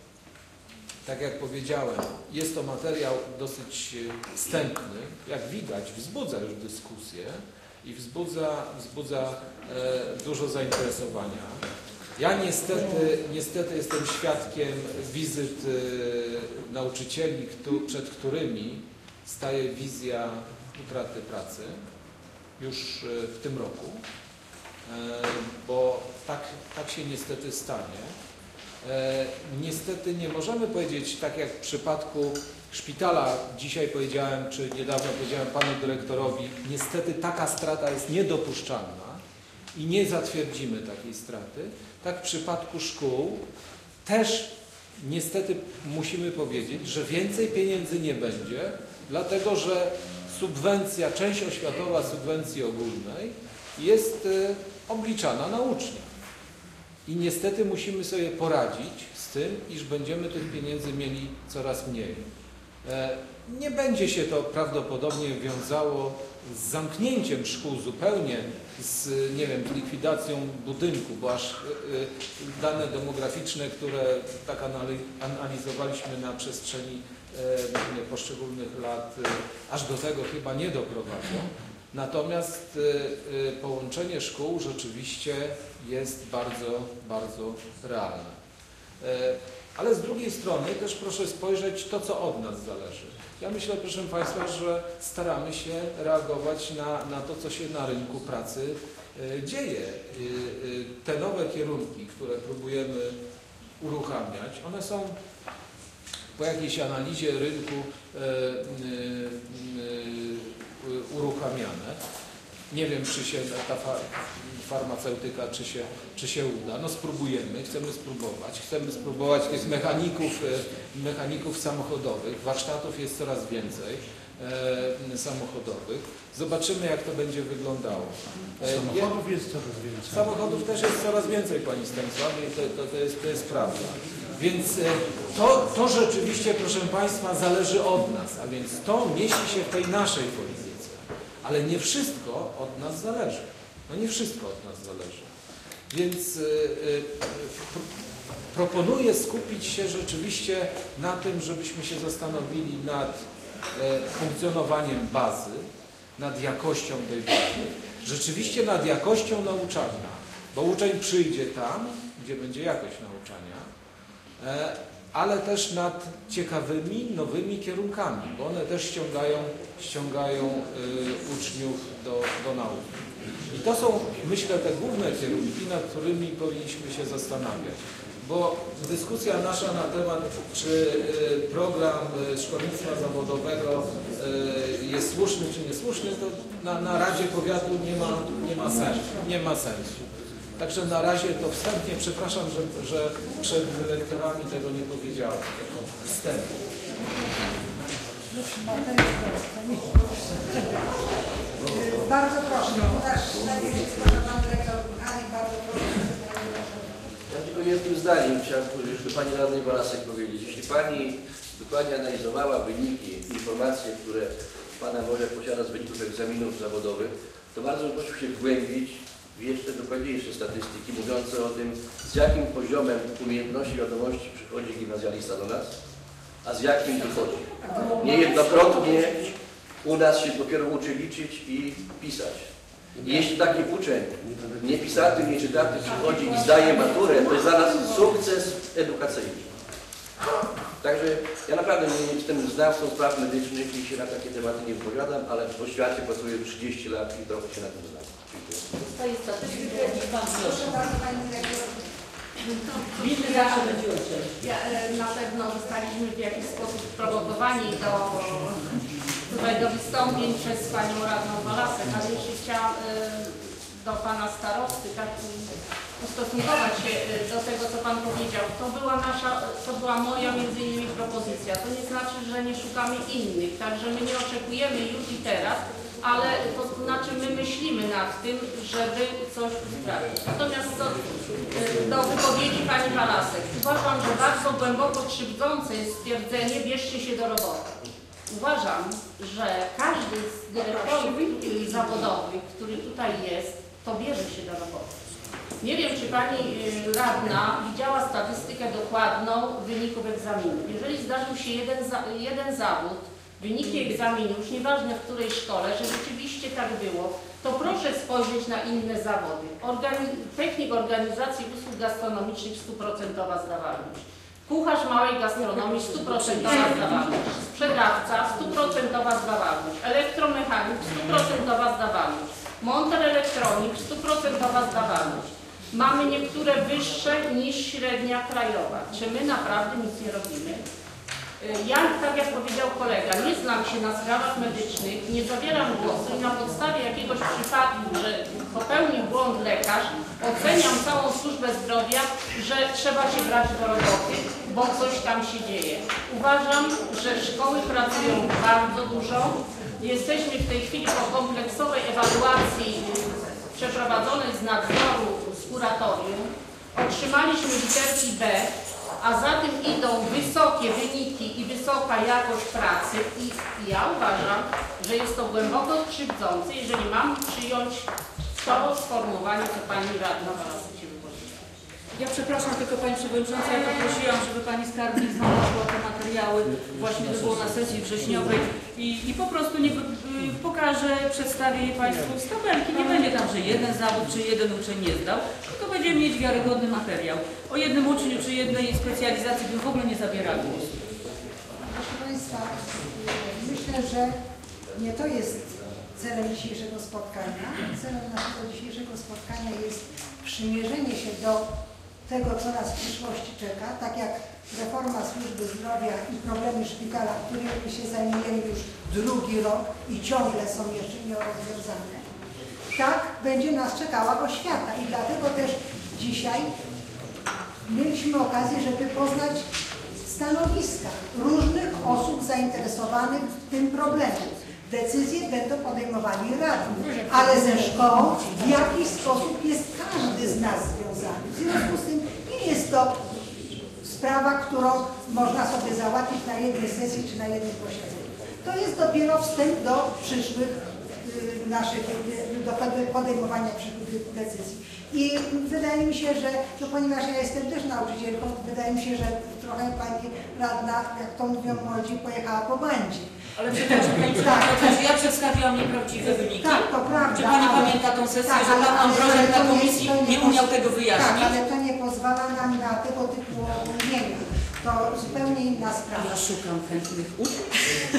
tak jak powiedziałem, jest to materiał dosyć wstępny, jak widać wzbudza już dyskusję i wzbudza, wzbudza e, dużo zainteresowania. Ja niestety, niestety jestem świadkiem wizyt e, nauczycieli, kto, przed którymi staje wizja utraty pracy już e, w tym roku, e, bo tak, tak się niestety stanie. E, niestety nie możemy powiedzieć, tak jak w przypadku szpitala, dzisiaj powiedziałem, czy niedawno powiedziałem panu dyrektorowi, niestety taka strata jest niedopuszczalna i nie zatwierdzimy takiej straty. Tak w przypadku szkół też niestety musimy powiedzieć, że więcej pieniędzy nie będzie, dlatego że subwencja, część oświatowa subwencji ogólnej jest e, obliczana na ucznia. I niestety musimy sobie poradzić z tym, iż będziemy tych pieniędzy mieli coraz mniej. E, nie będzie się to prawdopodobnie wiązało z zamknięciem szkół zupełnie, z, nie wiem, likwidacją budynku, bo aż y, y, dane demograficzne, które tak analizowaliśmy na przestrzeni y, poszczególnych lat, y, aż do tego chyba nie doprowadzą. Natomiast y, y, połączenie szkół rzeczywiście jest bardzo, bardzo realne. Y, ale z drugiej strony też proszę spojrzeć to, co od nas zależy. Ja myślę, proszę Państwa, że staramy się reagować na, na to, co się na rynku pracy y, dzieje. Y, y, te nowe kierunki, które próbujemy uruchamiać, one są po jakiejś analizie rynku y, y, y, uruchamiane. Nie wiem, czy się ta farmaceutyka, czy się, czy się uda. No spróbujemy, chcemy spróbować. Chcemy spróbować tych mechaników, mechaników samochodowych. Warsztatów jest coraz więcej e, samochodowych. Zobaczymy, jak to będzie wyglądało. E, Samochodów jest coraz więcej. Samochodów też jest coraz więcej, Pani Stanisławie, i to, to, to, jest, to jest prawda. Więc to, to rzeczywiście, proszę Państwa, zależy od nas, a więc to mieści się w tej naszej polityce. Ale nie wszystko od nas zależy. No nie wszystko od nas zależy. Więc y, y, pro, proponuję skupić się rzeczywiście na tym, żebyśmy się zastanowili nad y, funkcjonowaniem bazy, nad jakością tej bazy, rzeczywiście nad jakością nauczania, bo uczeń przyjdzie tam, gdzie będzie jakość nauczania, y, ale też nad ciekawymi, nowymi kierunkami, bo one też ściągają, ściągają y, uczniów do, do nauki. I to są, myślę, te główne kierunki, nad którymi powinniśmy się zastanawiać. Bo dyskusja nasza na temat, czy y, program y, szkolnictwa zawodowego y, jest słuszny, czy niesłuszny, to na, na Radzie Powiatu nie ma, nie ma sensu. Nie ma sensu. Także na razie to wstępnie, przepraszam, że, że przed dyrektorami tego nie powiedziałem. Wstępnie. Bardzo proszę. Pan dyrektor Ani, bardzo proszę. Ja tylko jednym zdaniem chciałem powiedzieć, do Pani Radnej Balasek powiedzieć. Jeśli Pani dokładnie analizowała wyniki, informacje, które Pana Mroziak posiada z wyników egzaminów zawodowych, to bardzo bym prosił się wgłębić w jeszcze dokładniejsze statystyki mówiące o tym, z jakim poziomem umiejętności i wiadomości przychodzi gimnazjalista do nas, a z jakim wychodzi. Niejednokrotnie u nas się dopiero uczy liczyć i pisać. I jeśli taki uczeń nie pisaty, nie czytaty przychodzi i zdaje maturę, to jest dla nas sukces edukacyjny. Także ja naprawdę nie jestem znawcą spraw medycznych i się na takie tematy nie wypowiadam, ale w oświacie pracuję trzydzieści lat i trochę się na tym znam. Dziękuję. To jest statystyka i Pan Proszę bardzo, Pani dyrektor. Ja, na pewno zostaliśmy w jakiś sposób sprowokowani do tutaj do wystąpień przez Panią Radną Walasek, ale jeśli chciałam y, do Pana Starosty tak ustosunkować się y, do tego, co Pan powiedział, to była nasza, to była moja między innymi propozycja. To nie znaczy, że nie szukamy innych, także my nie oczekujemy już i teraz, ale to znaczy my myślimy nad tym, żeby coś sprawić. Natomiast do, do wypowiedzi Pani Walasek. Uważam, że bardzo głęboko krzywdzące jest stwierdzenie, bierzcie się do roboty. Uważam, że każdy z dyrektorów zawodowych, który tutaj jest, to bierze się do roboty. Nie wiem, czy Pani Radna widziała statystykę dokładną wyników egzaminu. Jeżeli zdarzył się jeden, za, jeden zawód, wyniki egzaminu, już nieważne w której szkole, że rzeczywiście tak było, to proszę spojrzeć na inne zawody. Organi technik organizacji usług gastronomicznych stuprocentowa zdawalność. Kucharz małej gastronomii stuprocentowa zdawalność. Sprzedawca stuprocentowa zdawalność. Elektromechanik stuprocentowa zdawalność. Monter elektronik stuprocentowa zdawalność. Mamy niektóre wyższe niż średnia krajowa. Czy my naprawdę nic nie robimy? Ja, tak jak powiedział kolega, nie znam się na sprawach medycznych, nie zabieram głosu i na podstawie jakiegoś przypadku, że popełnił błąd lekarz, oceniam całą służbę zdrowia, że trzeba się brać do roboty, bo coś tam się dzieje. Uważam, że szkoły pracują bardzo dużo. Jesteśmy w tej chwili po kompleksowej ewaluacji przeprowadzonej z nadzoru z kuratorium. Otrzymaliśmy literki B, a za tym idą wysokie wyniki i wysoka jakość pracy i ja uważam, że jest to głęboko krzywdzące, jeżeli mam przyjąć to sformułowanie, co Pani Radna Walasek się wypowiedziała. Ja przepraszam, tylko Pani Przewodnicząca, ja poprosiłam, żeby Pani Skarbnik znalazła te materiały, właśnie to było na sesji wrześniowej i, i po prostu nie, y, pokażę, przedstawię je Państwu z tabelki. Nie będzie tam, że jeden zawód czy jeden uczeń nie zdał, tylko będziemy mieć wiarygodny materiał. O jednym uczniu czy jednej specjalizacji bym w ogóle nie zabierała głosu. Proszę Państwa, myślę, że nie to jest celem dzisiejszego spotkania. Celem naszego dzisiejszego spotkania jest przymierzenie się do tego, co nas w przyszłości czeka, tak jak reforma służby zdrowia i problemy szpitala, którymi się zajmujemy już drugi rok i ciągle są jeszcze nierozwiązane. Tak będzie nas czekała oświata i dlatego też dzisiaj mieliśmy okazję, żeby poznać stanowiska różnych osób zainteresowanych tym problemem. Decyzje będą podejmowali radni, ale ze szkołą w jakiś sposób jest każdy z nas związany. W związku z tym nie jest to sprawa, którą można sobie załatwić na jednej sesji czy na jednym posiedzeniu. To jest dopiero wstęp do przyszłych y, naszych, y, do podejmowania przyszłych decyzji. I wydaje mi się, że, no ponieważ ja jestem też nauczycielką, wydaje mi się, że trochę Pani Radna, jak to mówią młodzi, pojechała po bandzie. Ale przepraszam, Pani Przewodnicząca, ja przedstawiłam nieprawdziwe wyniki. Tak, to prawda. Czy Pani ale, pamięta tą sesję, tak, że Pan ale, Ambrożek na to komisji nie, nie umiał tego wyjaśnić? Tak, ale to nie pozwala nam na tego typu opóźnienia. To zupełnie inna sprawa. Ja szukam chętnych uczniów.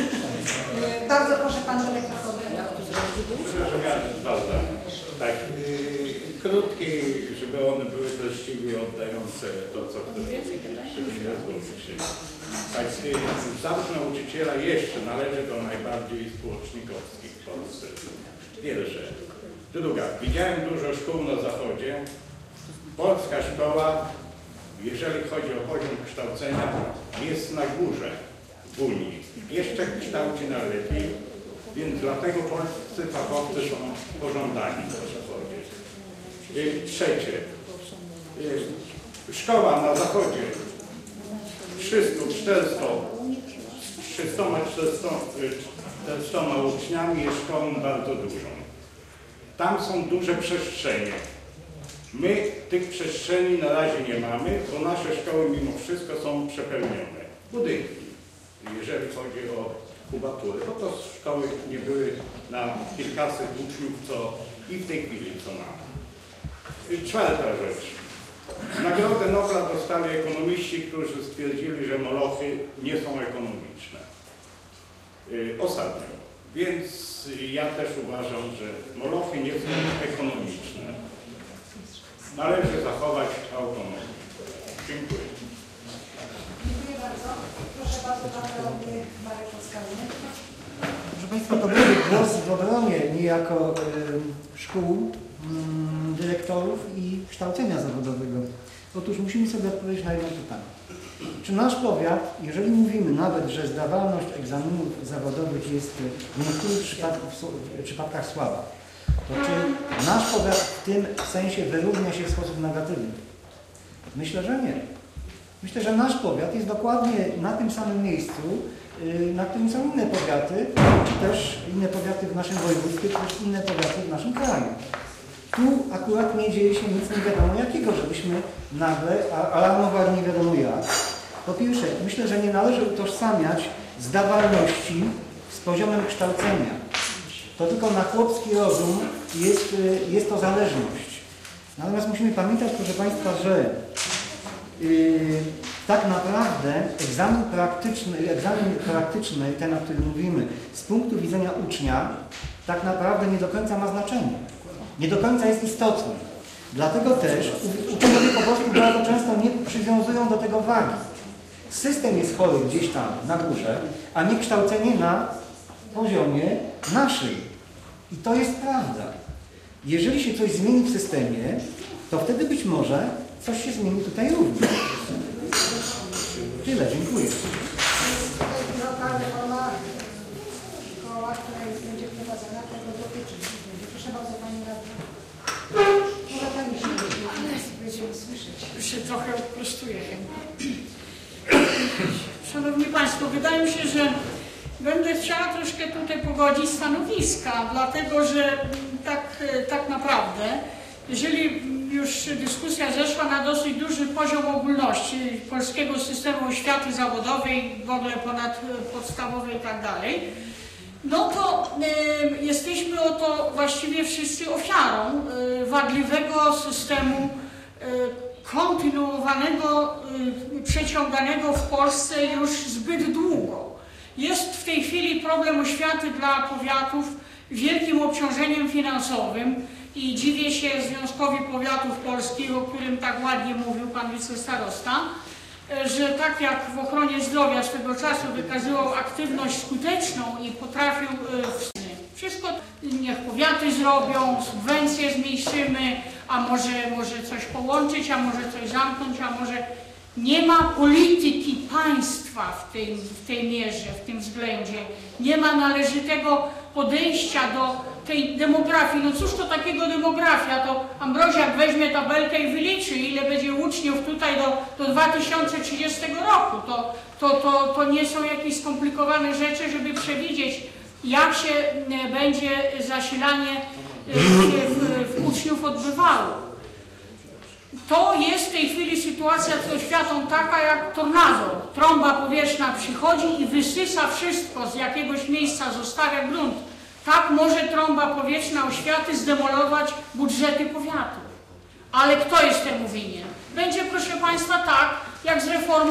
Bardzo proszę Pan Dyrektor. Myślę, że miałem dwa zdania. Tak, yy, krótkie, żeby one były treściwie oddające to, co ktoś powiedział. Tak, yy, zawód nauczyciela jeszcze należy do najbardziej społecznikowskich w Polsce. Pierwsze. Druga, widziałem dużo szkół na zachodzie. Polska szkoła, jeżeli chodzi o poziom kształcenia, jest na górze w Unii. Jeszcze kształci najlepiej. Więc dlatego polscy fachowcy są pożądani, proszę powiedzieć. Trzecie. Szkoła na zachodzie trzysta czterystoma uczniami jest szkołą bardzo dużą. Tam są duże przestrzenie. My tych przestrzeni na razie nie mamy, bo nasze szkoły mimo wszystko są przepełnione. Budynki, jeżeli chodzi o kubatury, bo to szkoły nie były na kilkaset uczniów, co i w tej chwili co mamy. I czwarta rzecz. Nagrodę Nobla dostali ekonomiści, którzy stwierdzili, że molochy nie są ekonomiczne. Yy, ostatnio. Więc ja też uważam, że molochy nie są ekonomiczne. Należy zachować autonomię. Dziękuję. Dziękuję bardzo. Proszę bardzo, Pan Radny Marek Oskalinek. głos w obronie niejako y, szkół, y, dyrektorów i kształcenia zawodowego. Otóż musimy sobie odpowiedzieć na jedno pytanie. Czy nasz powiat, jeżeli mówimy nawet, że zdawalność egzaminów zawodowych jest w niektórych przypadkach, w przypadkach słaba, to czy nasz powiat w tym sensie wyrównia się w sposób negatywny? Myślę, że nie. Myślę, że nasz powiat jest dokładnie na tym samym miejscu, na którym są inne powiaty, czy też inne powiaty w naszym województwie, czy też inne powiaty w naszym kraju. Tu akurat nie dzieje się nic nie wiadomo jakiego, żebyśmy nagle alarmowali nie wiadomo jak. Po pierwsze, myślę, że nie należy utożsamiać zdawalności z poziomem kształcenia. To tylko na chłopski rozum jest, jest to zależność. Natomiast musimy pamiętać, proszę Państwa, że yy, tak naprawdę egzamin praktyczny, egzamin praktyczny, ten, o którym mówimy, z punktu widzenia ucznia, tak naprawdę nie do końca ma znaczenie. Nie do końca jest istotny. Dlatego też uczniowie po prostu bardzo często nie przywiązują do tego wagi. System jest chory gdzieś tam na górze, a nie kształcenie na poziomie naszym. I to jest prawda. Jeżeli się coś zmieni w systemie, to wtedy być może coś się zmieni tutaj również. Tyle, dziękuję. Lokalna forma szkoła, która będzie prowadzona, tego dotyczyć będzie. Proszę bardzo, Pani Radna. Może Pani się będziemy słyszeć. Już się trochę prostuję. Szanowni Państwo, wydaje mi się, że będę chciała troszkę tutaj pogodzić stanowiska, dlatego że tak, tak naprawdę, jeżeli już dyskusja zeszła na dosyć duży poziom ogólności polskiego systemu oświaty zawodowej, w ogóle ponadpodstawowej i tak dalej, no to y, jesteśmy oto właściwie wszyscy ofiarą y, wadliwego systemu y, kontynuowanego, y, przeciąganego w Polsce już zbyt długo. Jest w tej chwili problem oświaty dla powiatów wielkim obciążeniem finansowym i dziwię się Związkowi Powiatów Polskich, o którym tak ładnie mówił pan wicestarosta, że tak jak w ochronie zdrowia swego czasu wykazywał aktywność skuteczną i potrafił wszystko, niech powiaty zrobią, subwencje zmniejszymy, a może, może coś połączyć, a może coś zamknąć, a może nie ma polityki państwa w tej, w tej mierze, w tym względzie. Nie ma należytego podejścia do tej demografii. No cóż to takiego demografia? To Ambroziak weźmie tabelkę i wyliczy, ile będzie uczniów tutaj do, do dwa tysiące trzydziestego roku. To, to, to, to nie są jakieś skomplikowane rzeczy, żeby przewidzieć, jak się będzie zasilanie w, w uczniów odbywało. To jest w tej chwili sytuacja z oświatą taka jak tornado. Trąba powietrzna przychodzi i wysysa wszystko z jakiegoś miejsca, zostawia grunt. Tak może trąba powietrzna oświaty zdemolować budżety powiatów. Ale kto jest temu winien? Będzie, proszę Państwa, tak jak z reformą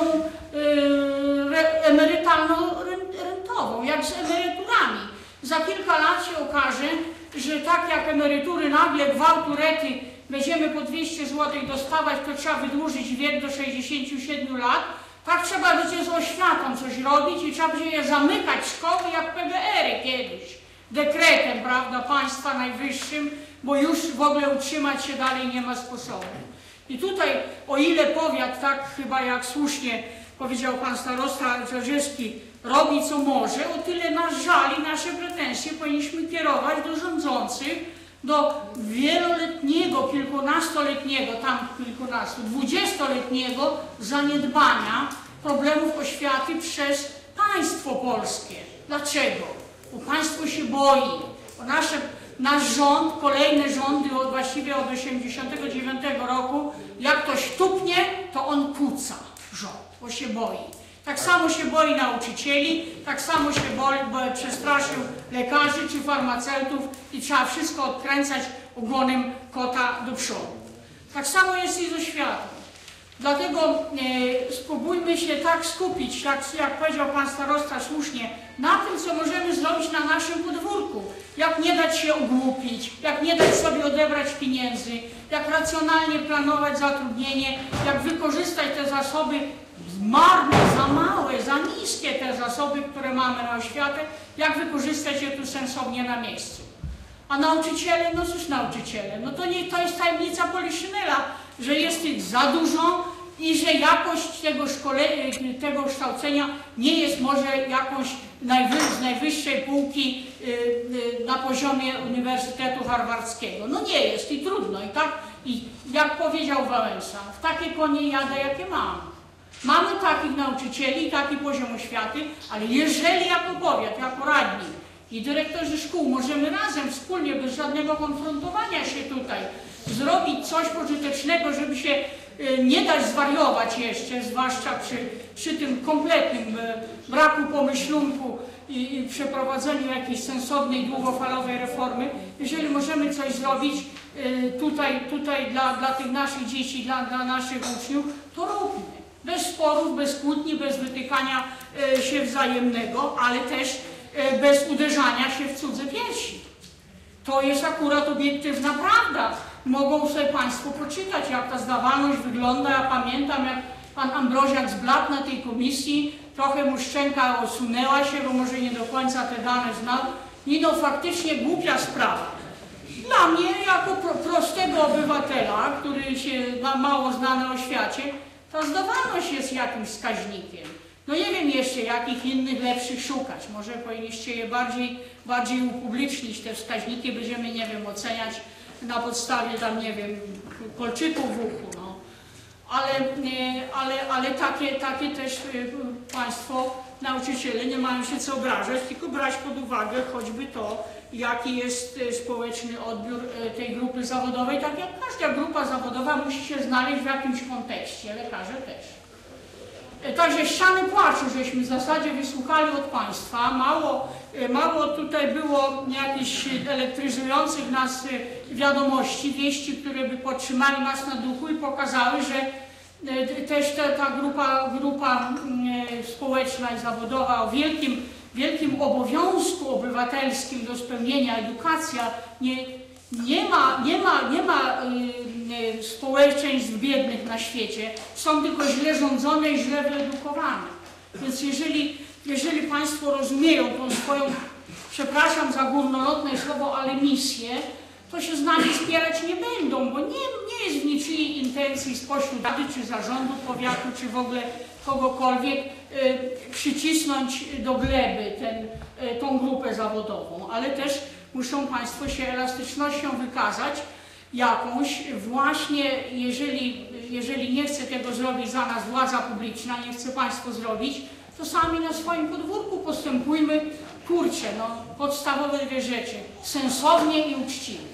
yy, emerytalno-rentową, jak z emeryturami. Za kilka lat się okaże, że tak jak emerytury nagle gwałturety będziemy po dwieście złotych dostawać, to trzeba wydłużyć wiek do sześćdziesięciu siedmiu lat. Tak trzeba będzie z oświatą coś robić i trzeba będzie je zamykać szkoły jak P G R-y kiedyś. Dekretem, prawda, państwa najwyższym, bo już w ogóle utrzymać się dalej nie ma sposobu. I tutaj, o ile powiat, tak chyba jak słusznie powiedział pan starosta Czarzewski, robi co może, o tyle nas żali, nasze pretensje powinniśmy kierować do rządzących, do wieloletniego, kilkunastoletniego, tam kilkunastu, dwudziestoletniego zaniedbania problemów oświaty przez państwo polskie. Dlaczego? Bo państwo się boi. Bo nasze, nasz rząd, kolejne rządy od, właściwie od osiemdziesiątego dziewiątego roku, jak ktoś tupnie, to on kuca rząd, bo się boi. Tak samo się boi nauczycieli, tak samo się boi, bo przestraszył lekarzy czy farmaceutów i trzeba wszystko odkręcać ogonem kota do przodu. Tak samo jest i z oświatą. Dlatego e, spróbujmy się tak skupić, jak, jak powiedział pan starosta słusznie, na tym, co możemy zrobić na naszym podwórku. Jak nie dać się ogłupić, jak nie dać sobie odebrać pieniędzy, jak racjonalnie planować zatrudnienie, jak wykorzystać te zasoby marne, za małe, za niskie te zasoby, które mamy na oświatę jak wykorzystać je tu sensownie na miejscu. A nauczyciele, no cóż nauczyciele, no to, nie, to jest tajemnica Poliszynela, że jest ich za dużo i że jakość tego, szkole, tego kształcenia nie jest może jakąś najwy, z najwyższej półki y, y, na poziomie Uniwersytetu Harvardzkiego. No nie jest i trudno. I tak, i jak powiedział Wałęsa, w takie konie jadę, jakie mam. Mamy takich nauczycieli, taki poziom oświaty, ale jeżeli jako powiat, jako radni i dyrektorzy szkół możemy razem, wspólnie, bez żadnego konfrontowania się tutaj, zrobić coś pożytecznego, żeby się nie dać zwariować jeszcze, zwłaszcza przy, przy tym kompletnym braku pomyślunku i, i przeprowadzeniu jakiejś sensownej, długofalowej reformy. Jeżeli możemy coś zrobić tutaj, tutaj dla, dla tych naszych dzieci, dla, dla naszych uczniów, to róbmy. Bez sporów, bez kłótni, bez wytykania się wzajemnego, ale też bez uderzania się w cudze piersi. To jest akurat obiektywna prawda. Mogą sobie Państwo poczytać, jak ta zdawalność wygląda. Ja pamiętam, jak pan Ambroziak zbladł na tej komisji, trochę mu szczęka osunęła się, bo może nie do końca te dane znał. I no faktycznie głupia sprawa. Dla mnie, jako pro, prostego obywatela, który się ma mało znany o świecie, ta zdawalność jest jakimś wskaźnikiem. No nie wiem jeszcze, jakich innych lepszych szukać. Może powinniście je bardziej, bardziej upublicznić, te wskaźniki, będziemy, nie wiem, oceniać na podstawie tam, nie wiem, kolczyków w uchu, no. Ale, ale, ale takie, takie też Państwo, nauczyciele, nie mają się co obrażać, tylko brać pod uwagę choćby to, jaki jest społeczny odbiór tej grupy zawodowej. Tak jak każda grupa zawodowa musi się znaleźć w jakimś kontekście, lekarze też. Także ściany płaczu, żeśmy w zasadzie wysłuchali od Państwa. Mało, mało tutaj było jakichś elektryzujących nas wiadomości, wieści, które by podtrzymały nas na duchu i pokazały, że też ta, ta grupa, grupa społeczna i zawodowa o wielkim, wielkim obowiązku obywatelskim do spełnienia, edukacja, nie, nie ma, nie ma, nie ma y, y, społeczeństw biednych na świecie, są tylko źle rządzone i źle wyedukowane. Więc jeżeli, jeżeli Państwo rozumieją tą swoją, przepraszam za górnolotne słowo, ale misję, to się z nami spierać nie będą, bo nie, nie jest w niczyjej intencji spośród rady, czy zarządu powiatu, czy w ogóle kogokolwiek y, przycisnąć do gleby ten, y, tą grupę zawodową, ale też muszą Państwo się elastycznością wykazać jakąś właśnie, jeżeli, jeżeli nie chce tego zrobić za nas władza publiczna, nie chce Państwo zrobić, to sami na swoim podwórku postępujmy, kurczę, no, podstawowe dwie rzeczy, sensownie i uczciwie.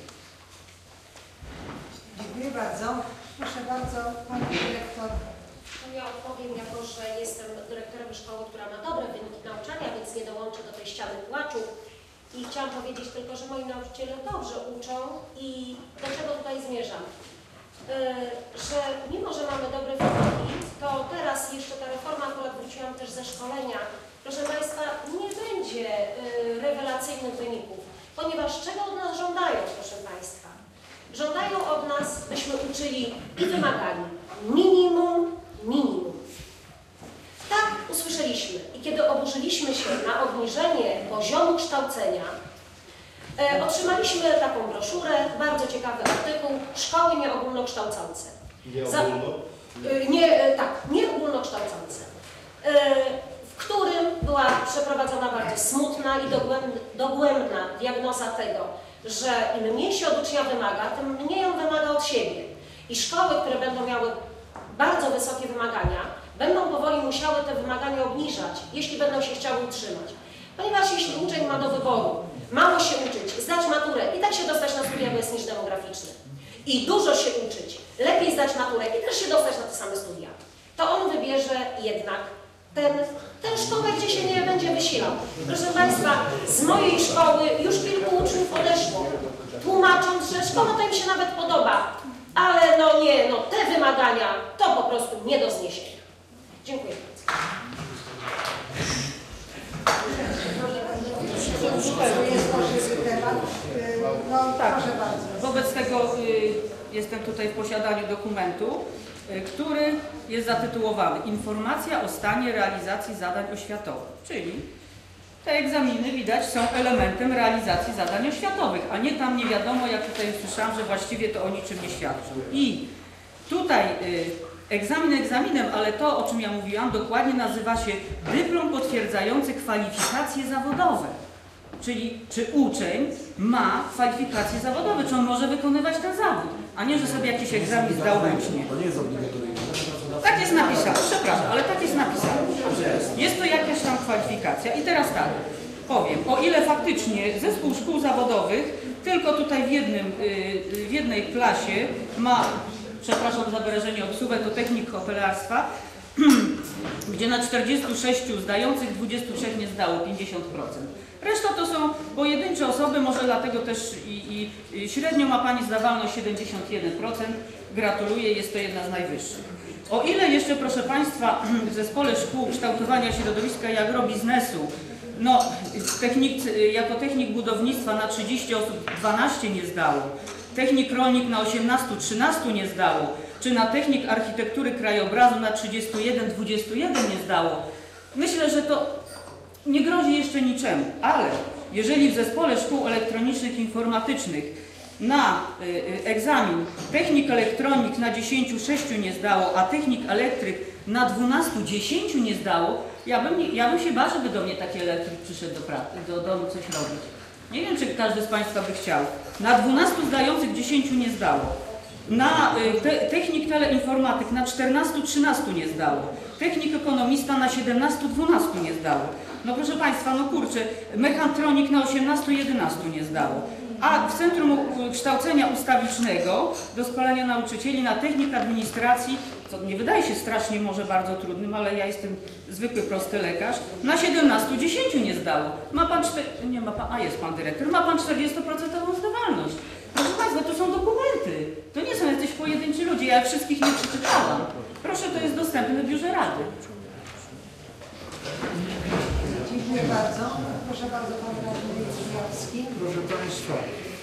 Dziękuję bardzo. Proszę bardzo, Pani Dyrektor. Ja odpowiem, jako że jestem dyrektorem szkoły, która ma dobre wyniki nauczania, więc nie dołączę do tej ściany płaczu. I chciałam powiedzieć tylko, że moi nauczyciele dobrze uczą i do czego tutaj zmierzam. Yy, że mimo, że mamy dobre wyniki, to teraz jeszcze ta reforma, akurat wróciłam też ze szkolenia, proszę Państwa, nie będzie yy, rewelacyjnych wyników, ponieważ czego od nas żądają, proszę Państwa? Żądają od nas, byśmy uczyli i wymagali minimum, minimum. Tak usłyszeliśmy i kiedy oburzyliśmy się na obniżenie poziomu kształcenia, e, otrzymaliśmy taką broszurę, bardzo ciekawy artykuł, szkoły nieogólnokształcące. Nie ogólno? E, nie, e, tak, nieogólnokształcące, e, w którym była przeprowadzona bardzo smutna i dogłębna, dogłębna diagnoza tego, że im mniej się od ucznia wymaga, tym mniej on wymaga od siebie. I szkoły, które będą miały bardzo wysokie wymagania, będą powoli musiały te wymagania obniżać, jeśli będą się chciały utrzymać. Ponieważ jeśli uczeń ma do wyboru mało się uczyć, zdać maturę i tak się dostać na studia, bo jest niż demograficzny, i dużo się uczyć, lepiej zdać maturę i też się dostać na te same studia, to on wybierze jednak ten, tę szkołę, gdzie się nie będzie wysilał. Proszę Państwa, z mojej szkoły już kilku uczniów odeszło, tłumacząc, że szkoła to im się nawet podoba, ale no nie, no te wymagania to po prostu nie do zniesienia. Dziękuję bardzo. No, tak, proszę bardzo. Wobec tego y, jestem tutaj w posiadaniu dokumentu, y, który jest zatytułowany Informacja o stanie realizacji zadań oświatowych, czyli Te egzaminy, widać, są elementem realizacji zadań oświatowych, a nie tam nie wiadomo, jak tutaj usłyszałam, że właściwie to o niczym nie świadczą. I tutaj y, egzamin egzaminem, ale to, o czym ja mówiłam, dokładnie nazywa się dyplom potwierdzający kwalifikacje zawodowe. Czyli czy uczeń ma kwalifikacje zawodowe, czy on może wykonywać ten zawód, a nie, że sobie jakiś egzamin zdał ręcznie. To nie jest obligatoryjne. Tak jest napisane, przepraszam, ale tak jest napisane. Jest to jakaś tam kwalifikacja. I teraz tak, powiem, o ile faktycznie zespół szkół zawodowych tylko tutaj w, jednym, w jednej klasie ma, przepraszam za wyrażenie, obsługę to technik hotelarstwa, gdzie na czterdziestu sześciu zdających dwudziestu trzech nie zdało pięćdziesiąt procent. Reszta to są pojedyncze osoby, może dlatego też i, i średnio ma Pani zdawalność siedemdziesiąt jeden procent. Gratuluję, jest to jedna z najwyższych. O ile jeszcze, proszę Państwa, w Zespole Szkół Kształtowania Środowiska i Agrobiznesu, no, technik, jako technik budownictwa na trzydzieści osób dwanaście nie zdało, technik rolnik na osiemnaście trzynaście nie zdało, czy na technik architektury krajobrazu na trzydzieści jeden dwadzieścia jeden nie zdało, myślę, że to nie grozi jeszcze niczemu, ale jeżeli w Zespole Szkół Elektronicznych i Informatycznych na y, y, egzamin technik elektronik na dziesięciu sześciu nie zdało, a technik elektryk na dwunastu dziesięciu nie zdało, ja bym, nie, ja bym się bał, żeby do mnie taki elektryk przyszedł do, pracy, do domu coś robić. Nie wiem, czy każdy z Państwa by chciał. Na dwunastu zdających dziesięciu nie zdało. Na y, te, technik teleinformatyk na czternastu trzynastu nie zdało. Technik ekonomista na siedemnastu dwunastu nie zdało. No proszę Państwa, no kurczę, mechatronik na osiemnastu jedenastu nie zdało. A w Centrum Kształcenia Ustawicznego do szkolenia nauczycieli na technik administracji, co nie wydaje się strasznie może bardzo trudnym, ale ja jestem zwykły, prosty lekarz, na siedemnastu dziesięciu nie zdało. Ma Pan, czter... nie ma Pan, a jest Pan dyrektor, ma Pan czterdziestoprocentową zdawalność. Proszę Państwa, to są dokumenty, to nie są jacyś pojedynczy ludzie, ja wszystkich nie przeczytałam. Proszę, to jest dostępne w biurze Rady. Dziękuję bardzo. Proszę bardzo, Pan Radny Wiejski. Proszę Państwa,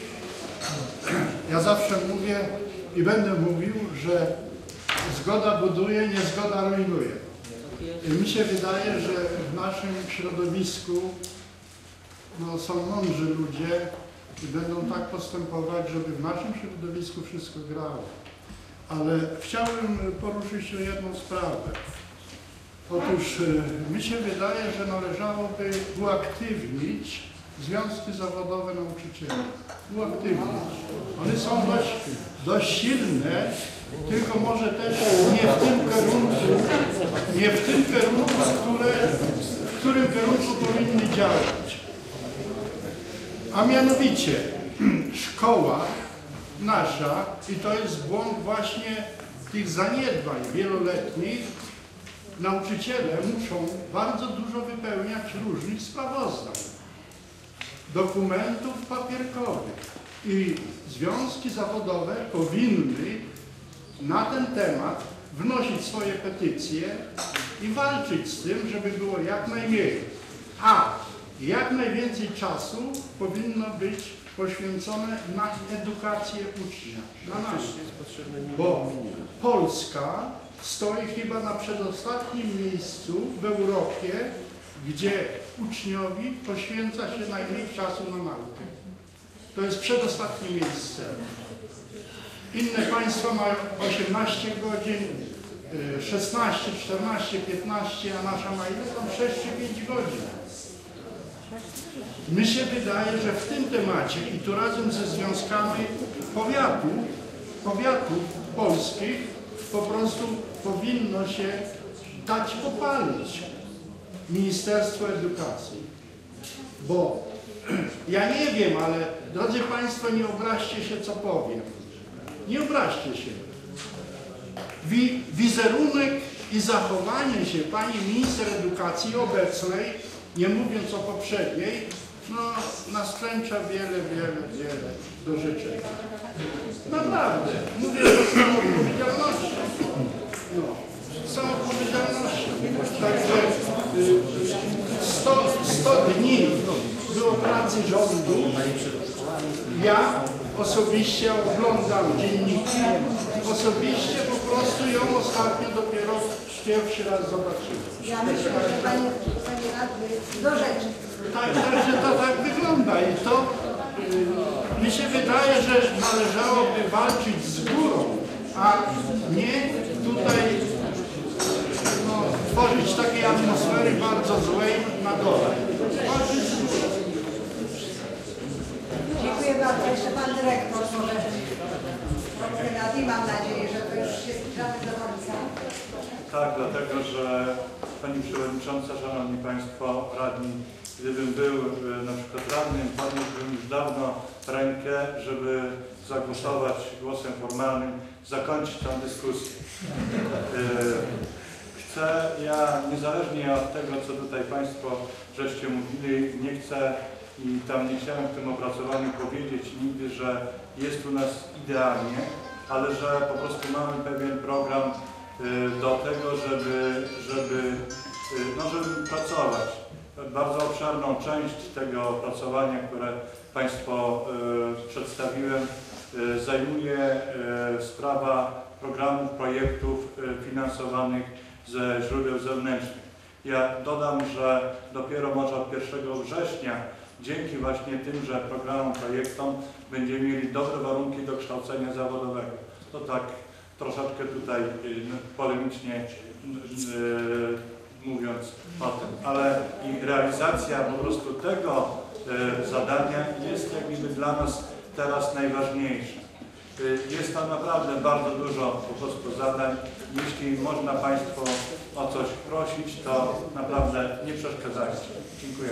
ja zawsze mówię i będę mówił, że zgoda buduje, niezgoda rujnuje. I mi się wydaje, że w naszym środowisku no, są mądrzy ludzie i będą tak postępować, żeby w naszym środowisku wszystko grało. Ale chciałbym poruszyć jedną sprawę. Otóż mi się wydaje, że należałoby uaktywnić związki zawodowe nauczycieli. Uaktywnić. One są dość, dość silne, tylko może też nie w tym kierunku, nie w tym kierunku, które, w którym kierunku powinny działać. A mianowicie szkoła nasza, i to jest błąd właśnie tych zaniedbań wieloletnich, nauczyciele muszą bardzo dużo wypełniać różnych sprawozdań, dokumentów papierkowych i związki zawodowe powinny na ten temat wnosić swoje petycje i walczyć z tym, żeby było jak najmniej. A jak najwięcej czasu powinno być poświęcone na edukację ucznia, na nas. Bo Polska stoi chyba na przedostatnim miejscu w Europie, gdzie uczniowi poświęca się najmniej czasu na naukę. To jest przedostatnie miejsce. Inne państwa mają osiemnaście godzin, szesnaście, czternaście, piętnaście, a nasza ma ile? Tam sześć czy pięć godzin. Mi się wydaje, że w tym temacie i tu razem ze związkami powiatów, powiatów polskich po prostu powinno się dać popalić Ministerstwo Edukacji. Bo ja nie wiem, ale drodzy Państwo, nie obraźcie się, co powiem. Nie obraźcie się. Wi wizerunek i zachowanie się pani minister edukacji obecnej, nie mówiąc o poprzedniej, no nastręcza wiele, wiele, wiele do życzenia. Naprawdę. Mówię to z całą odpowiedzialnością. No, z całą odpowiedzialnością. Także sto dni było pracy rządu. Ja osobiście oglądam dzienniki. Osobiście po prostu ją ostatnio dopiero pierwszy raz zobaczyłem. Ja myślę, że Panie, Panie Radny, do rzeczy. Tak, także to tak wygląda i to y, mi się wydaje, że należałoby walczyć z górą, a nie tutaj no, tworzyć takiej atmosfery bardzo złej na dole. Walczyć z górą. Dziękuję bardzo. Jeszcze pan dyrektor może odpowiadać. Mam nadzieję, że to już się zbliżamy do końca. Tak, dlatego że Pani Przewodnicząca, Szanowni Państwo Radni, gdybym był na przykład radnym, podniósłbym już dawno rękę, żeby zagłosować głosem formalnym, zakończyć tę dyskusję. Chcę, ja niezależnie od tego, co tutaj Państwo żeście mówili, nie chcę i tam nie chciałem w tym opracowaniu powiedzieć nigdy, że jest u nas idealnie, ale że po prostu mamy pewien program do tego, żeby, żeby, no, żeby pracować. Bardzo obszerną część tego opracowania, które Państwo y, przedstawiłem, y, zajmuje y, sprawa programów, projektów y, finansowanych ze źródeł zewnętrznych. Ja dodam, że dopiero może od pierwszego września dzięki właśnie tymże programom, projektom będziemy mieli dobre warunki do kształcenia zawodowego. To tak troszeczkę tutaj polemicznie mówiąc o tym, ale i realizacja po prostu tego zadania jest jak gdyby dla nas teraz najważniejsza. Jest tam naprawdę bardzo dużo po prostu zadań. Jeśli można Państwo o coś prosić, to naprawdę nie przeszkadzajcie. Dziękuję.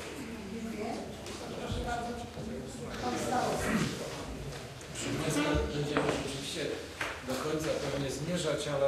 Będziemy oczywiście do końca pewnie zmierzać, ale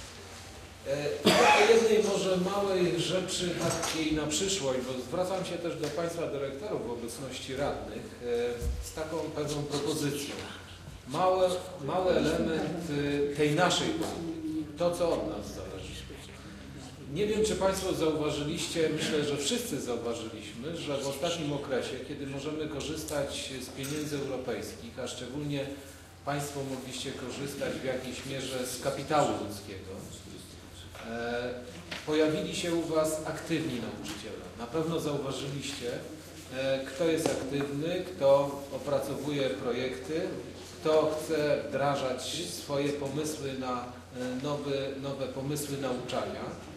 e, jednej może małej rzeczy takiej na przyszłość, bo zwracam się też do Państwa dyrektorów w obecności radnych e, z taką pewną propozycją. Mały, mały element tej naszej polityki, to co od nas zależy. Nie wiem, czy Państwo zauważyliście, myślę, że wszyscy zauważyliśmy, że w ostatnim okresie, kiedy możemy korzystać z pieniędzy europejskich, a szczególnie Państwo mogliście korzystać w jakiejś mierze z kapitału ludzkiego, e, pojawili się u Was aktywni nauczyciele. Na pewno zauważyliście, e, kto jest aktywny, kto opracowuje projekty, kto chce wdrażać swoje pomysły na nowe, nowe pomysły nauczania.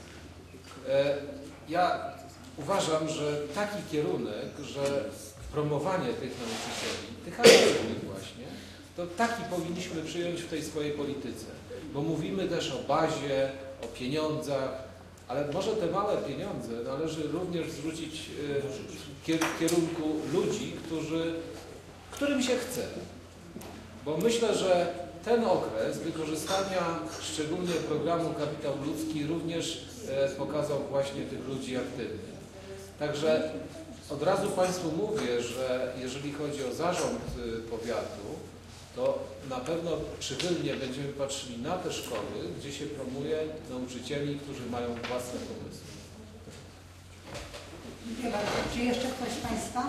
Ja uważam, że taki kierunek, że promowanie tych nauczycieli, tych aktywnych właśnie, to taki powinniśmy przyjąć w tej swojej polityce. Bo mówimy też o bazie, o pieniądzach, ale może te małe pieniądze należy również zwrócić w kierunku ludzi, którzy, którym się chce. Bo myślę, że ten okres wykorzystania szczególnie programu Kapitał Ludzki również pokazał właśnie tych ludzi aktywnych. Także od razu Państwu mówię, że jeżeli chodzi o zarząd powiatu, to na pewno przychylnie będziemy patrzyli na te szkoły, gdzie się promuje nauczycieli, którzy mają własne pomysły. Dziękuję bardzo. Czy jeszcze ktoś z Państwa?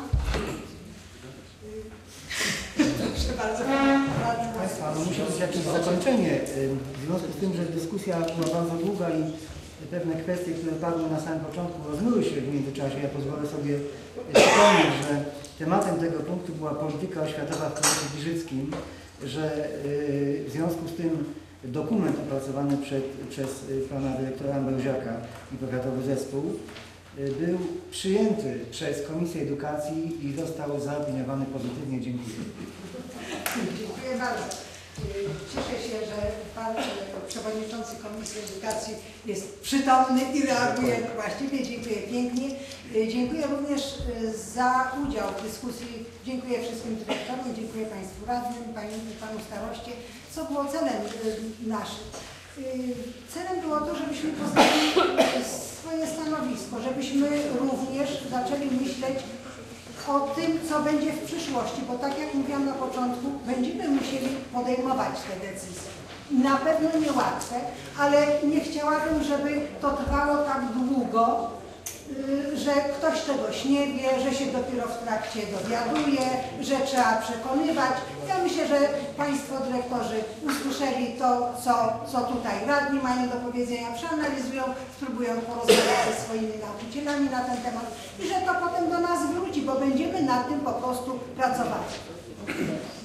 Proszę bardzo. Państwa, no musi być jakieś zakończenie. W związku z tym, że dyskusja była bardzo długa i pewne kwestie, które padły na samym początku, rozmyły się w międzyczasie. Ja pozwolę sobie wspomnieć, że tematem tego punktu była polityka oświatowa w powiecie giżyckim, że w związku z tym dokument opracowany przed, przez pana dyrektora Ambroziaka i powiatowy zespół był przyjęty przez Komisję Edukacji i został zaopiniowany pozytywnie. Dziękuję. Dziękuję bardzo. Cieszę się, że Pan Przewodniczący Komisji Edukacji jest przytomny i reaguje właściwie. Dziękuję pięknie. Dziękuję również za udział w dyskusji. Dziękuję wszystkim dyrektorom, dziękuję Państwu radnym, Panu staroście, co było celem naszym. Celem było to, żebyśmy postawili swoje stanowisko, żebyśmy również zaczęli myśleć o tym, co będzie w przyszłości, bo tak jak mówiłam na początku, będziemy musieli podejmować te decyzje. Na pewno niełatwe, ale nie chciałabym, żeby to trwało tak długo, że ktoś czegoś nie wie, że się dopiero w trakcie dowiaduje, że trzeba przekonywać. Ja myślę, że Państwo dyrektorzy usłyszeli to, co, co tutaj radni mają do powiedzenia, przeanalizują, spróbują porozmawiać ze swoimi nauczycielami na ten temat i że to potem do nas wróci, bo będziemy nad tym po prostu pracować.